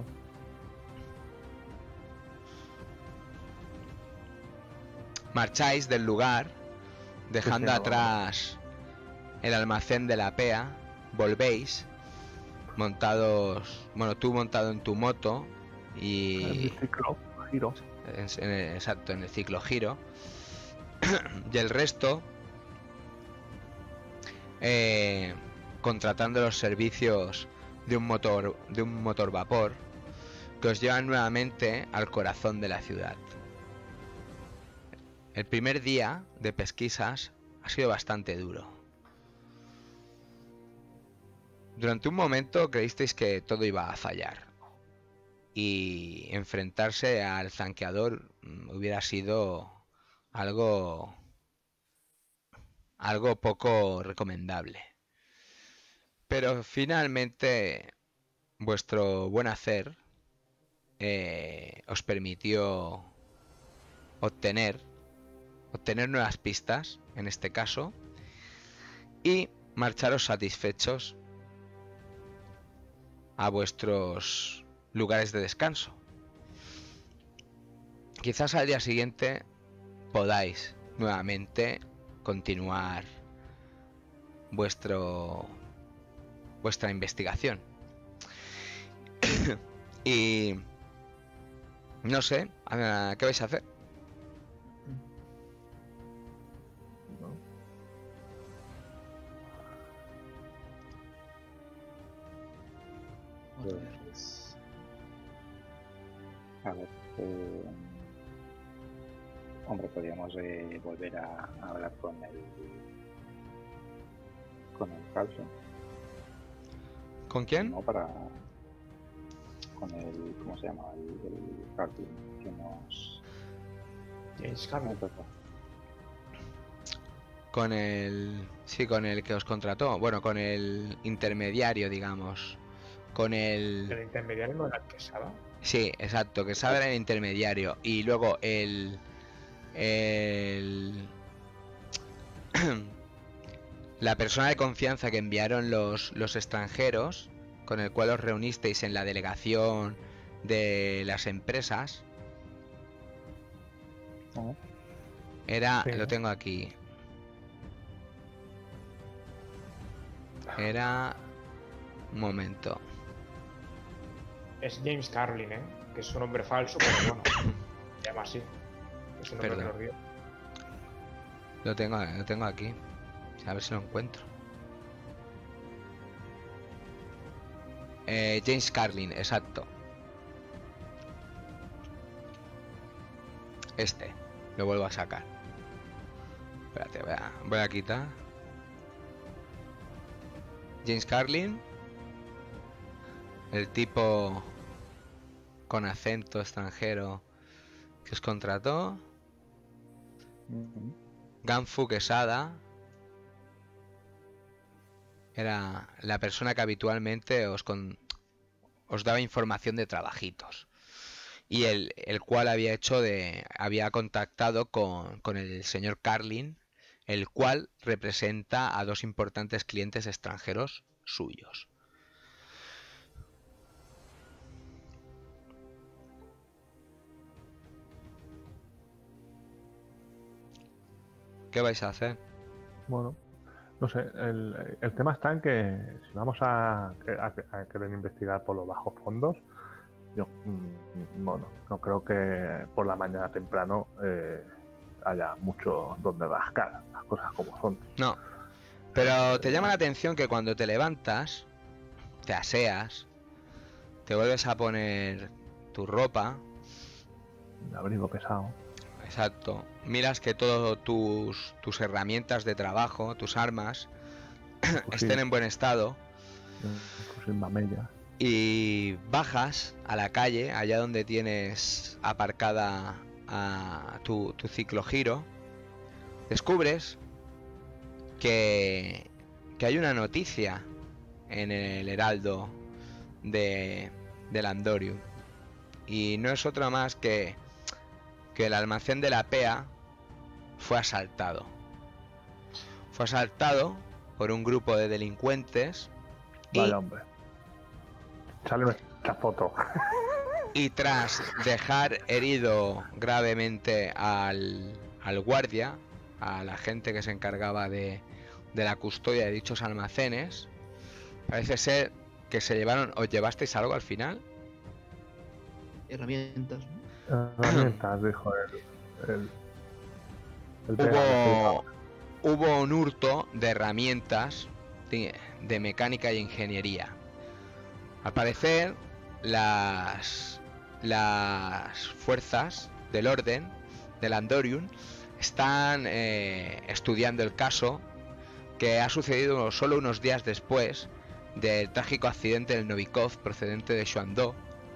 Marcháis del lugar, dejando
Sí,
atrás el almacén de la PEA. Volvéis montados, bueno, tú montado en tu moto y
El ciclo, giro.
exacto, en el ciclo giro. Y el resto contratando los servicios de un motor vapor que os llevan nuevamente al corazón de la ciudad. El primer día de pesquisas ha sido bastante duro. Durante un momento creísteis que todo iba a fallar y enfrentarse al zanqueador hubiera sido algo poco recomendable. Pero finalmente vuestro buen hacer os permitió obtener nuevas pistas, en este caso, y marcharos satisfechos a vuestros lugares de descanso. Quizás al día siguiente podáis nuevamente continuar vuestra investigación. Y no sé, ¿qué vais a hacer?
Pues, a ver, hombre, podríamos volver a hablar con el
¿Con quién?
No, para con el, ¿cómo se llama? El Carlin que nos...
James Carlin.
Con el... Sí, con el que os contrató. Bueno, con el intermediario, digamos. Con
El
el...
intermediario no era el Quesada.
Sí, exacto, que sabe era el intermediario. Y luego la persona de confianza que enviaron los extranjeros, con el cual os reunisteis en la delegación de las empresas, era...
Sí.
Lo tengo aquí. Era... Un momento.
Es James Carlin, ¿eh? Que es un nombre falso, pero bueno. Se llama así. Es un nombre
Perdón.
que nos dio.
Lo tengo aquí. A ver si lo encuentro. James Carlin, exacto. Este. Lo vuelvo a sacar. Espérate, voy a quitar. James Carlin. El tipo con acento extranjero que os contrató. Ganfu Quesada era la persona que habitualmente os daba información de trabajitos. Y el cual había contactado con el señor Carlin, el cual representa a dos importantes clientes extranjeros suyos. ¿Qué vais a hacer?
Bueno, no sé, el tema está en que si vamos a querer investigar por los bajos fondos, yo, bueno, no creo que por la mañana temprano haya mucho donde rascar, las cosas como son.
No, pero te llama la atención que cuando te levantas, te aseas, te vuelves a poner tu ropa.
Un abrigo pesado.
Exacto. Miras que todas tus herramientas de trabajo, tus armas, estén en buen estado.
Fusil mamella.
Y bajas a la calle, allá donde tienes aparcada a tu ciclogiro. Descubres que hay una noticia en el Heraldo del Andorium. Y no es otra más que el almacén de la PEA fue asaltado. Fue asaltado por un grupo de delincuentes.
Vaya hombre. Sale nuestra foto.
Y tras dejar herido gravemente al guardia, a la gente que se encargaba de la custodia de dichos almacenes, parece ser que se llevaron... ¿Os llevasteis algo al final?
Herramientas, ¿no?
Herramientas, dijo el pega.
Hubo un hurto de herramientas de mecánica y ingeniería. Al parecer, las fuerzas del orden del Andorium están estudiando el caso, que ha sucedido solo unos días después del trágico accidente del Novikov procedente de Xuandó,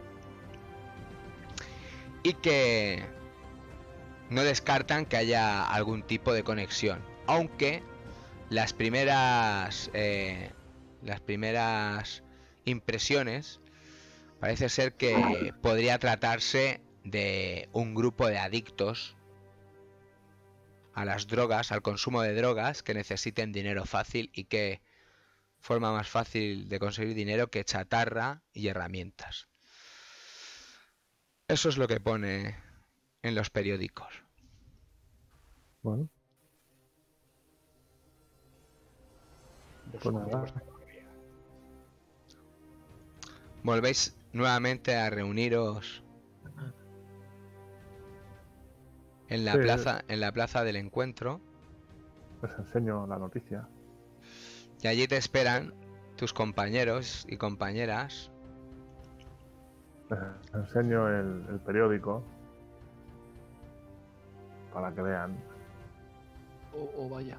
y que no descartan que haya algún tipo de conexión, aunque las primeras impresiones parece ser que podría tratarse de un grupo de adictos a las drogas, al consumo de drogas, que necesiten dinero fácil, y que forma más fácil de conseguir dinero que chatarra y herramientas. Eso es lo que pone en los periódicos.
Bueno. Pues nada.
Volvéis nuevamente a reuniros en la plaza del encuentro.
Les enseño la noticia.
Y allí te esperan tus compañeros y compañeras.
Les enseño el periódico para que vean.
O vaya.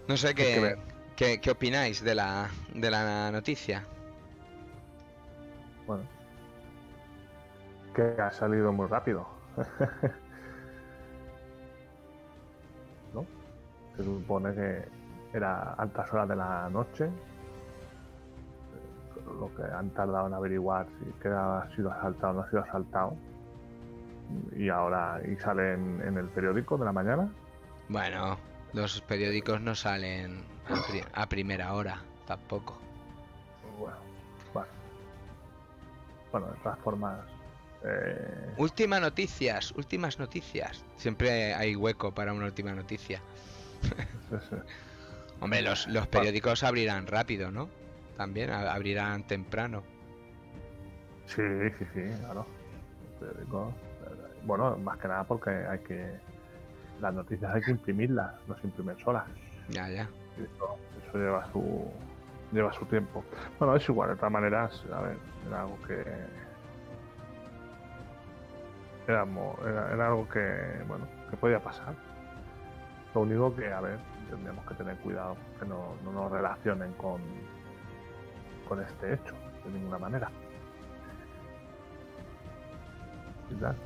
No sé
Hay que ver.
qué opináis de la noticia.
Bueno, que ha salido muy rápido. ¿No? Se supone que era altas horas de la noche. Lo que han tardado en averiguar si que ha sido asaltado o no ha sido asaltado. Y ahora sale en el periódico de la mañana.
Bueno, los periódicos no salen a primera hora, tampoco.
Bueno, de todas formas.
Últimas noticias. Siempre hay hueco para una última noticia. Hombre, los periódicos abrirán rápido, ¿no? También abrirán temprano.
Sí, claro. Los periódicos, bueno, más que nada porque las noticias hay que imprimirlas, no se imprimen solas.
Ya.
Y eso lleva su tiempo. Bueno, es igual, de todas maneras, a ver, era algo que era algo que, bueno, que podía pasar. Lo único que, a ver, tendríamos que tener cuidado que no nos relacionen con este hecho, de ninguna manera. ¿Verdad?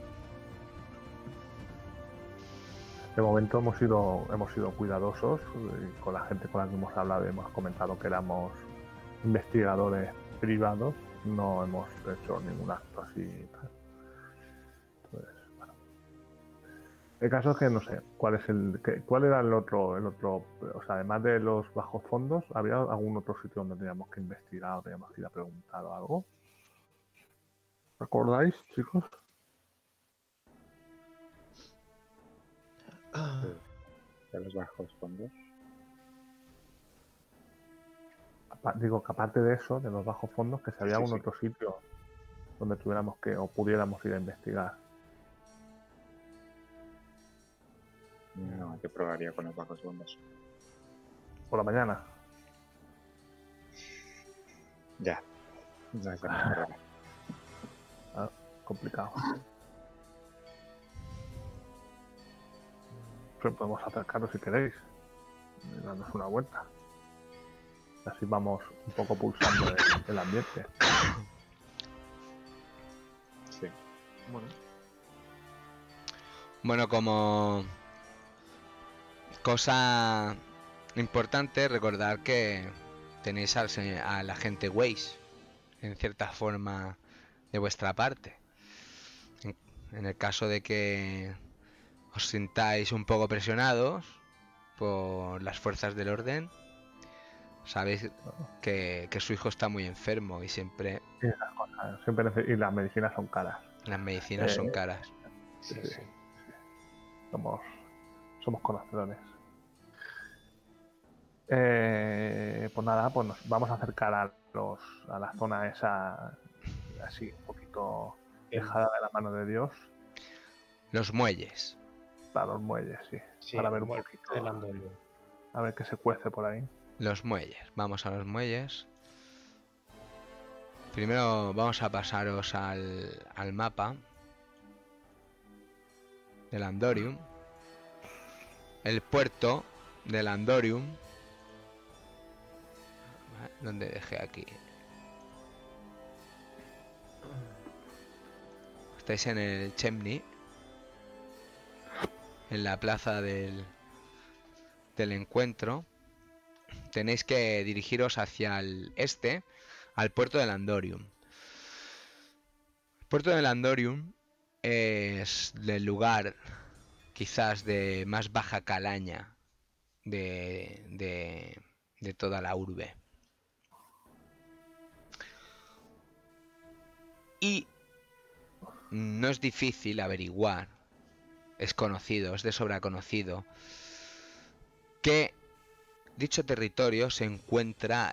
De momento hemos sido cuidadosos con la gente con la que hemos hablado y hemos comentado que éramos investigadores privados, no hemos hecho ningún acto así. Entonces, bueno. El caso es que no sé cuál era el otro, o sea, además de los bajos fondos, ¿había algún otro sitio donde teníamos que investigar o teníamos que ir a preguntar o algo? ¿Recordáis, chicos?
De los bajos fondos.
Digo que aparte de eso, de los bajos fondos, que si había algún otro sitio donde tuviéramos que o pudiéramos ir a investigar.
No, yo probaría con los bajos fondos.
Por la mañana.
Ya. No es la
Complicado. Pero podemos acercarnos si queréis y darnos una vuelta. Así vamos un poco pulsando el ambiente.
Sí.
Bueno, como cosa importante, recordar que tenéis al agente Waze en cierta forma de vuestra parte. En el caso de que os sintáis un poco presionados por las fuerzas del orden, sabéis que su hijo está muy enfermo y siempre
Y las medicinas son caras.
las medicinas son caras.
Sí.
Somos conocedores. Pues nada, pues nos vamos a acercar a la zona esa así un poquito dejada de la mano de Dios.
Los muelles.
Para los muelles, sí. Para ver un poquito. A ver qué se cuece por ahí.
Los muelles. Vamos a los muelles. Primero vamos a pasaros al mapa del Andorium. El puerto del Andorium. ¿Dónde dejé aquí? Estáis en el Chemney, en la plaza del encuentro. Tenéis que dirigiros hacia el este, al puerto del Andorium. El puerto del Andorium es el lugar quizás de más baja calaña de toda la urbe. Y no es difícil averiguar, es conocido, es de sobra conocido, que dicho territorio se encuentra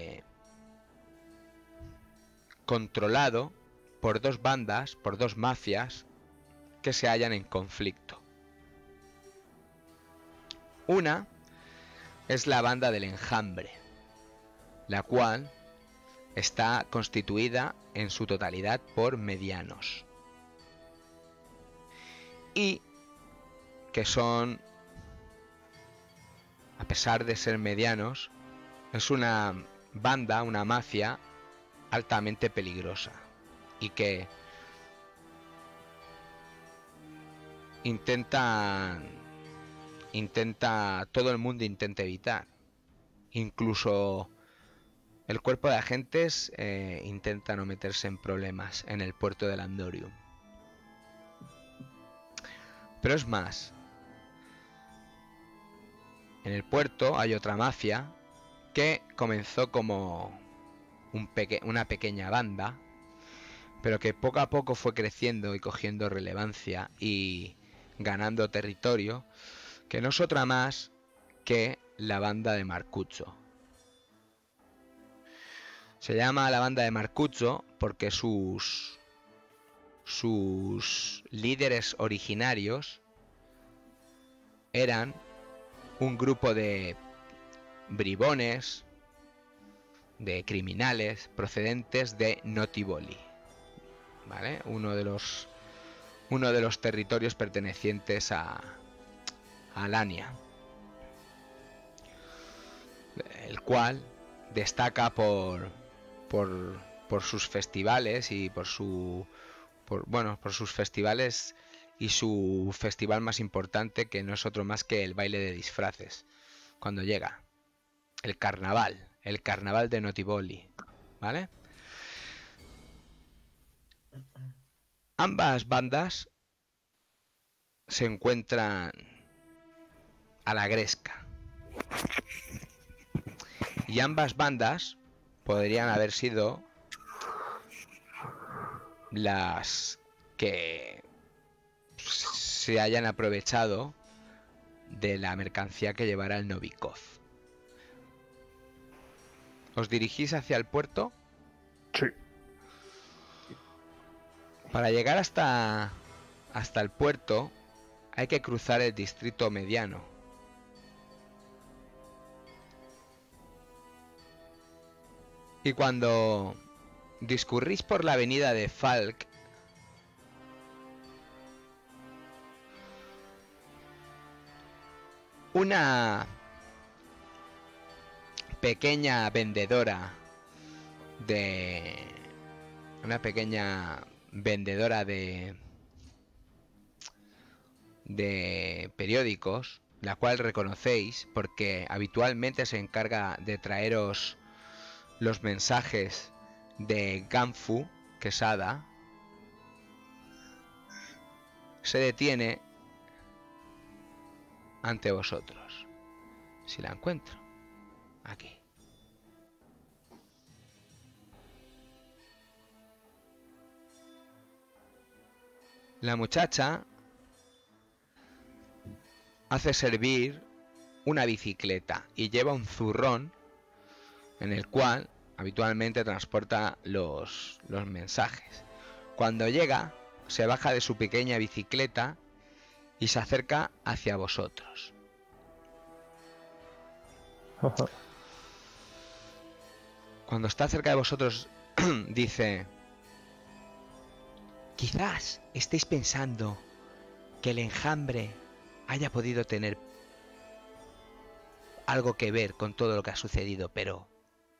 controlado por dos bandas, por dos mafias que se hallan en conflicto. Una es la banda del Enjambre, la cual está constituida en su totalidad por medianos y que son a pesar de ser medianos, es una banda, una mafia altamente peligrosa y que todo el mundo intenta evitar. Incluso el cuerpo de agentes intenta no meterse en problemas en el puerto de Landorium. Pero es más, en el puerto hay otra mafia que comenzó como una pequeña banda, pero que poco a poco fue creciendo y cogiendo relevancia y ganando territorio, que no es otra más que la banda de Marcuccio. Se llama la banda de Marcuccio porque sus líderes originarios eran un grupo de bribones, de criminales procedentes de Notiboli, ¿vale? Uno de los territorios pertenecientes a Alania, el cual destaca por sus festivales y por sus festivales y su festival más importante, que no es otro más que el baile de disfraces cuando llega el carnaval de Notiboli, ¿vale? Ambas bandas se encuentran a la gresca y ambas bandas podrían haber sido las que se hayan aprovechado de la mercancía que llevara el Novikov. ¿Os dirigís hacia el puerto?
Sí.
Para llegar hasta el puerto hay que cruzar el distrito mediano. Y cuando discurrís por la avenida de Falk, una pequeña vendedora de periódicos, la cual reconocéis porque habitualmente se encarga de traeros los mensajes de Ganfu Quesada, se detiene ante vosotros. Si la encuentro aquí. La muchacha hace servir una bicicleta y lleva un zurrón en el cual habitualmente transporta los mensajes. Cuando llega, se baja de su pequeña bicicleta y se acerca hacia vosotros. Cuando está cerca de vosotros, dice: quizás estéis pensando que el enjambre haya podido tener algo que ver con todo lo que ha sucedido, pero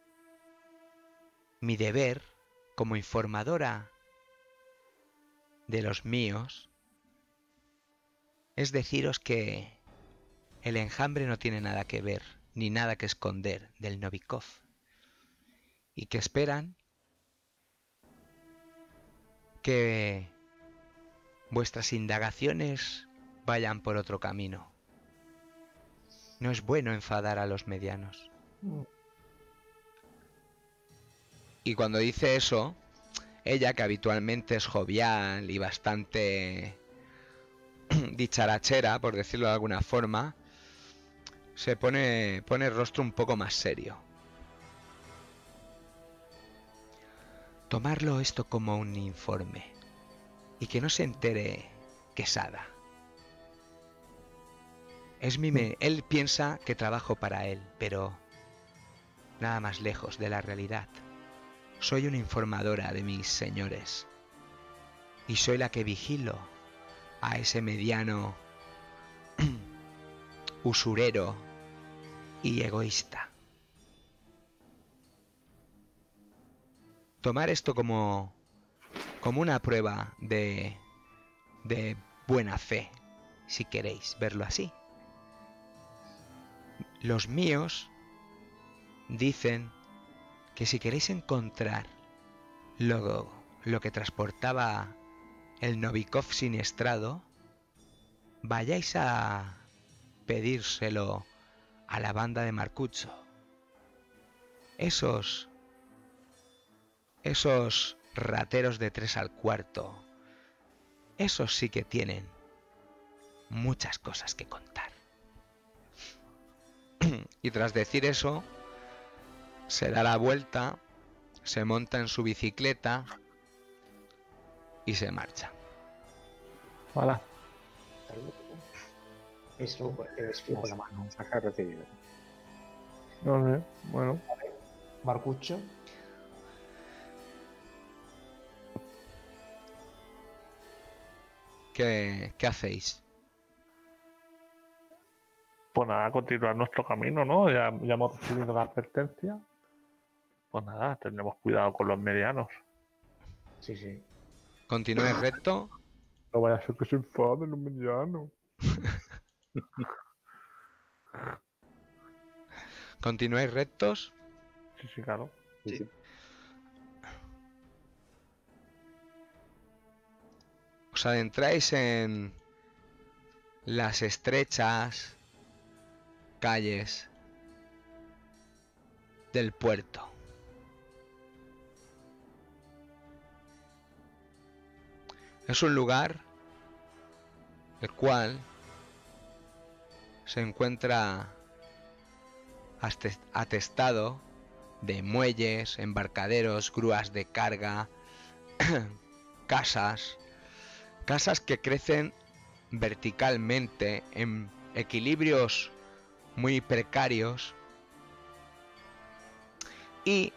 mi deber como informadora de los míos es deciros que el enjambre no tiene nada que ver ni nada que esconder del Novikov, y que esperan que vuestras indagaciones vayan por otro camino. No es bueno enfadar a los medianos. Y cuando dice eso, ella, que habitualmente es jovial y bastante dicharachera, por decirlo de alguna forma, se pone el rostro un poco más serio. Tomarlo esto como un informe y que no se entere Quesada. Él piensa que trabajo para él, pero nada más lejos de la realidad. Soy una informadora de mis señores y soy la que vigilo a ese mediano usurero y egoísta. Tomar esto como una prueba de buena fe, si queréis verlo así. Los míos dicen que si queréis encontrar lo que transportaba el Novikov siniestrado, vayáis a pedírselo a la banda de Marcucho. Esos rateros de 3 al cuarto, esos sí que tienen muchas cosas que contar. Y tras decir eso, se da la vuelta, se monta en su bicicleta y se marcha.
Hola.
Eso es fijo la mano.
Mensaje recibido.
No sé, bueno.
Marcucho.
¿Qué hacéis?
Pues nada, continuar nuestro camino, ¿no? Ya hemos recibido la advertencia. Pues nada, tendremos cuidado con los medianos.
Sí, sí.
¿Continuáis recto?
No vaya a ser que se enfaden los medianos.
¿Continuáis rectos?
Sí, claro.
Sí, sí.
Os adentráis en las estrechas calles del puerto. Es un lugar el cual se encuentra atestado de muelles, embarcaderos, grúas de carga, casas que crecen verticalmente en equilibrios muy precarios y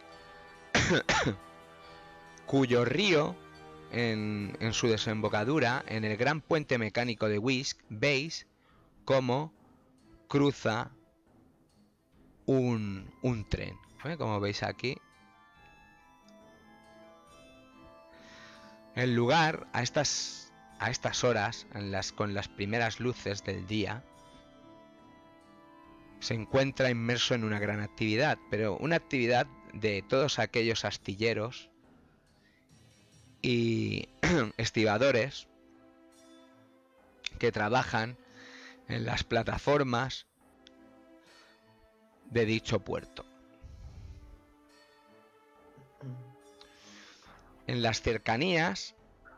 cuyo río en su desembocadura en el gran puente mecánico de Wisk veis cómo cruza un tren, como veis aquí. El lugar a estas horas, con las primeras luces del día, se encuentra inmerso en una gran actividad, pero una actividad de todos aquellos astilleros y estibadores que trabajan en las plataformas de dicho puerto. En las cercanías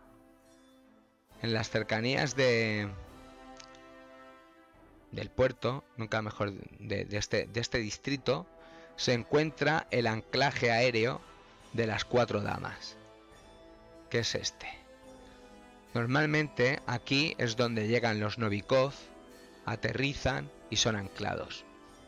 del puerto, nunca mejor, de este distrito, se encuentra el anclaje aéreo de las 4 Damas, que es este. Normalmente aquí es donde llegan los Novikov, aterrizan y son anclados.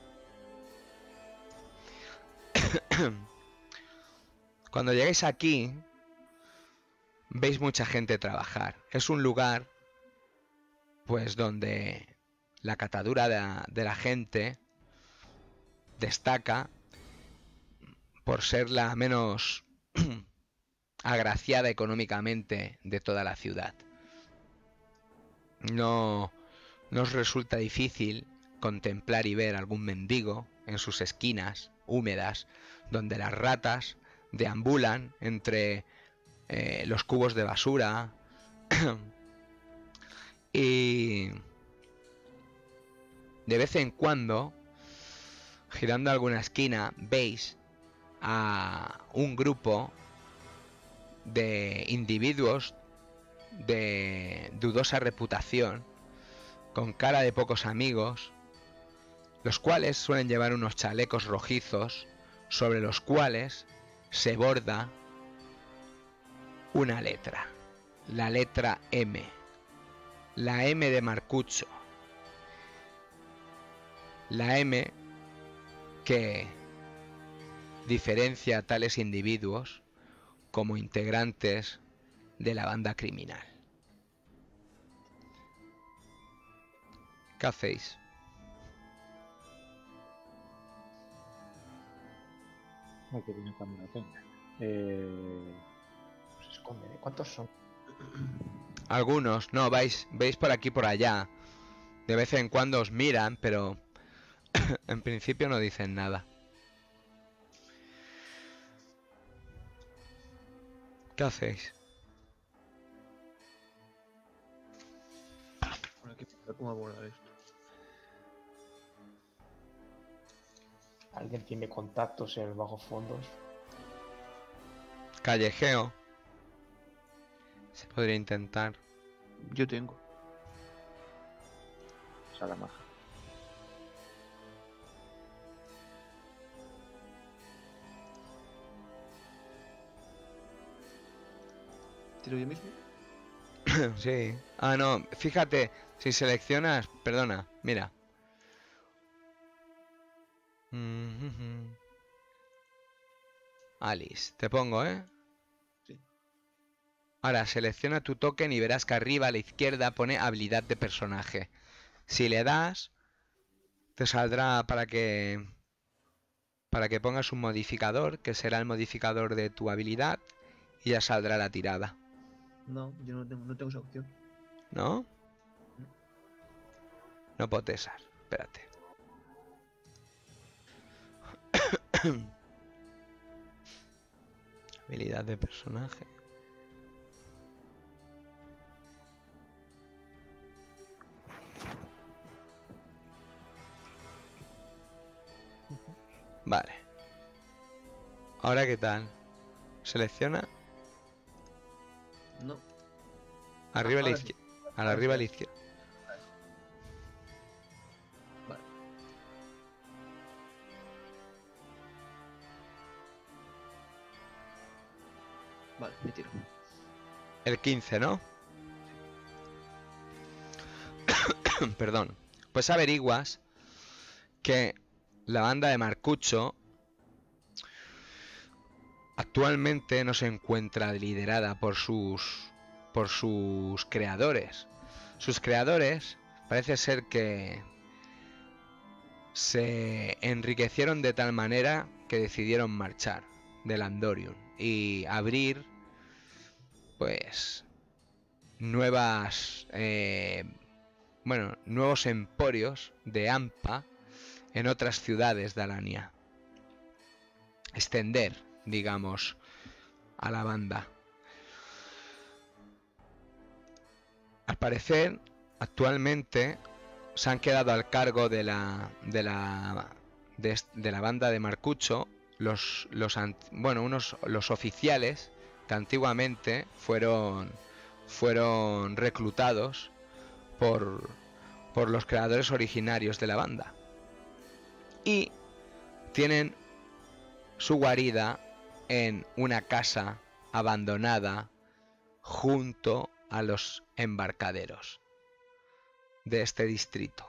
Cuando lleguéis aquí, veis mucha gente trabajar. Es un lugar, pues, donde la catadura de la gente destaca por ser la menos agraciada económicamente de toda la ciudad. No os resulta difícil contemplar y ver algún mendigo en sus esquinas húmedas, donde las ratas deambulan entre los cubos de basura y de vez en cuando, girando alguna esquina, veis a un grupo de individuos de dudosa reputación, con cara de pocos amigos, los cuales suelen llevar unos chalecos rojizos sobre los cuales se borda una letra, la letra M, la M de Marcucho, la M que diferencia a tales individuos como integrantes de la banda criminal. ¿Qué hacéis?
Aquí viene también la peña.
Se esconden, ¿eh? ¿Cuántos son?
Algunos, no, veis por aquí por allá. De vez en cuando os miran, pero en principio no dicen nada. ¿Qué hacéis?
Ahora que pensar cómo abordar esto.
¿Alguien tiene contactos en el bajo fondos?
Callejeo. Se podría intentar.
Yo tengo.
Salamaja.
¿Tiro yo mismo?
Sí. Ah, no, fíjate, si seleccionas... Perdona, mira. Alice, te pongo, ¿eh?
Sí.
Ahora selecciona tu token y verás que arriba a la izquierda pone habilidad de personaje. Si le das, te saldrá para que pongas un modificador, que será el modificador de tu habilidad, y ya saldrá la tirada.
No, yo no tengo esa opción.
¿No? No potesar. Espérate. Habilidad de personaje. Vale. Ahora, ¿qué tal? Selecciona.
No.
Arriba a la
Ahora sí.
izquierda. Arriba a la izquierda.
Vale. Vale, me tiro.
El 15, ¿no? Perdón. Pues averiguas que la banda de Marcucho actualmente no se encuentra liderada por sus creadores. Sus creadores parece ser que se enriquecieron de tal manera que decidieron marchar del Andorium y abrir pues nuevos emporios de AMPA en otras ciudades de Alania. Extender, digamos, a la banda. Al parecer, actualmente se han quedado al cargo de la banda de Marcucho los oficiales que antiguamente fueron reclutados por los creadores originarios de la banda, y tienen su guarida en una casa abandonada junto a los embarcaderos de este distrito.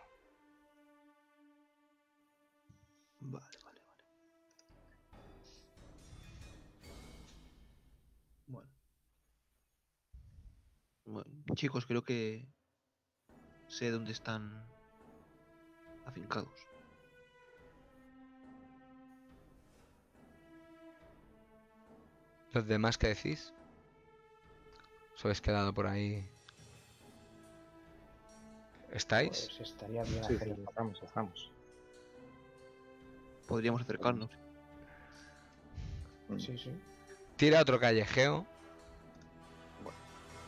Vale. Bueno, chicos, creo que sé dónde están afincados.
¿Los demás qué decís? ¿Os habéis quedado por ahí? ¿Estáis?
Pues estaría bien
Sí,
hacer
estamos.
Podríamos acercarnos.
Sí.
Tira otro callejeo.
Bueno.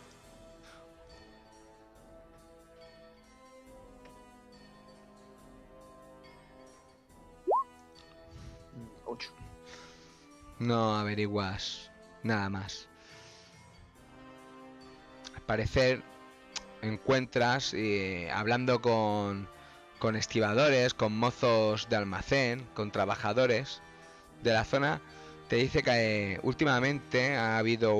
8.
No averiguas nada más. Al parecer encuentras, hablando con estibadores, con mozos de almacén, con trabajadores de la zona, te dice que últimamente ha habido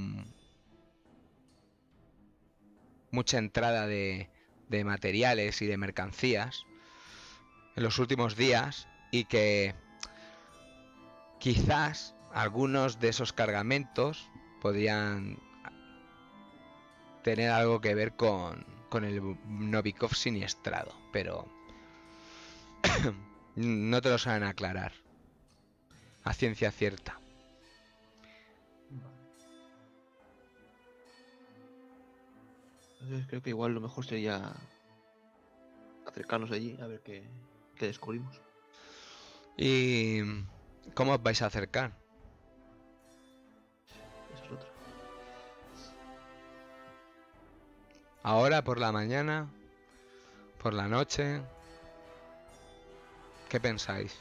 mucha entrada de materiales y de mercancías en los últimos días, y que quizás algunos de esos cargamentos podrían tener algo que ver con el Novikov siniestrado, pero no te lo saben aclarar. a ciencia cierta.
Entonces creo que igual lo mejor sería acercarnos allí a ver qué descubrimos.
¿Y cómo os vais a acercar?
Esa es otra.
¿Ahora, por la mañana? ¿Por la noche? ¿Qué pensáis?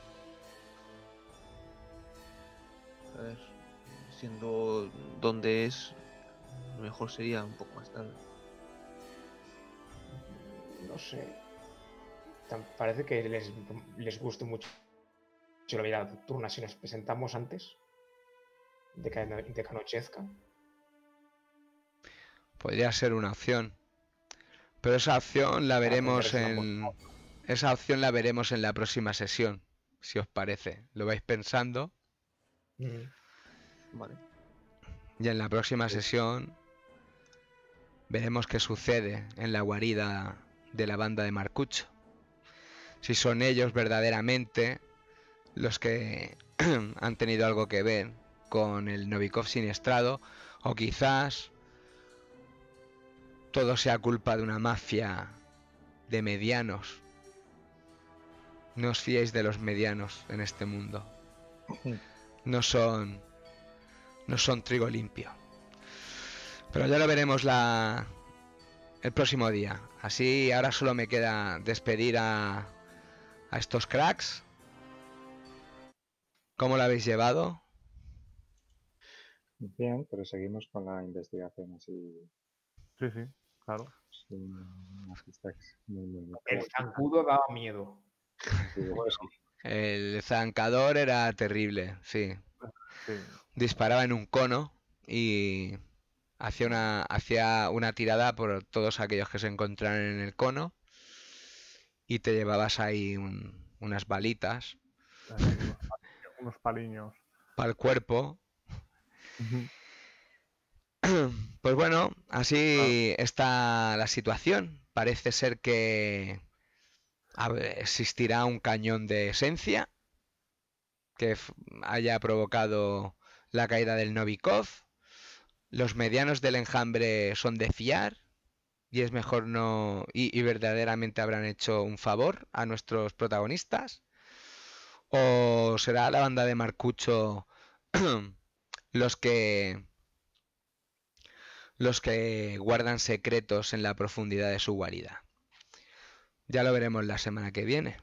A ver, siendo donde es, lo mejor sería un poco más tarde.
No sé. Parece que les guste mucho la vida nocturna si nos presentamos antes de que anochezca.
Podría ser una opción. Pero esa opción la veremos en la próxima sesión, si os parece. Lo vais pensando
Vale.
y en la próxima sesión veremos qué sucede en la guarida de la banda de Marcucho. Si son ellos verdaderamente los que han tenido algo que ver con el Novikov siniestrado, o quizás todo sea culpa de una mafia de medianos. No os fiéis de los medianos en este mundo. No son trigo limpio. Pero ya lo veremos el próximo día. Así ahora solo me queda despedir a estos cracks. ¿Cómo lo habéis llevado?
Bien, pero seguimos con la investigación así.
Sí, sí, claro.
Sí, unas pistas muy
El zancudo daba miedo.
El zancador era terrible, sí. Disparaba en un cono y hacía una tirada por todos aquellos que se encontraran en el cono y te llevabas ahí unas balitas.
Unos paliños.
Para el cuerpo. Pues bueno, así está la situación. Parece ser que existirá un cañón de esencia que haya provocado la caída del Novikov. Los medianos del enjambre son de fiar y es mejor no... y verdaderamente habrán hecho un favor a nuestros protagonistas. ¿O será la banda de Marcucho los que guardan secretos en la profundidad de su guarida? Ya lo veremos la semana que viene.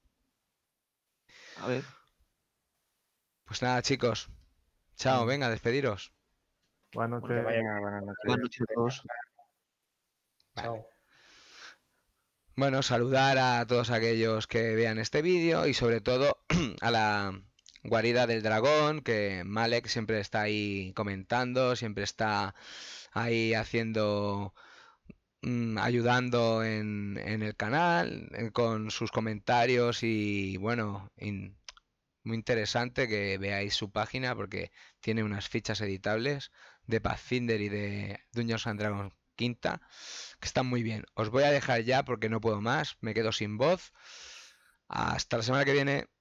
A ver.
Pues nada, chicos. Chao, venga, despediros.
Buenas noches.
Buenas noches.
Buenas noches a todos.
Chao.
Bueno, saludar a todos aquellos que vean este vídeo y sobre todo a la guarida del dragón, que Malek siempre está ahí comentando, siempre está ahí haciendo, ayudando en el canal, con sus comentarios y bueno, muy interesante que veáis su página porque tiene unas fichas editables de Pathfinder y de Dungeons and Dragons quinta que están muy bien. Os voy a dejar ya porque no puedo más, me quedo sin voz. Hasta la semana que viene.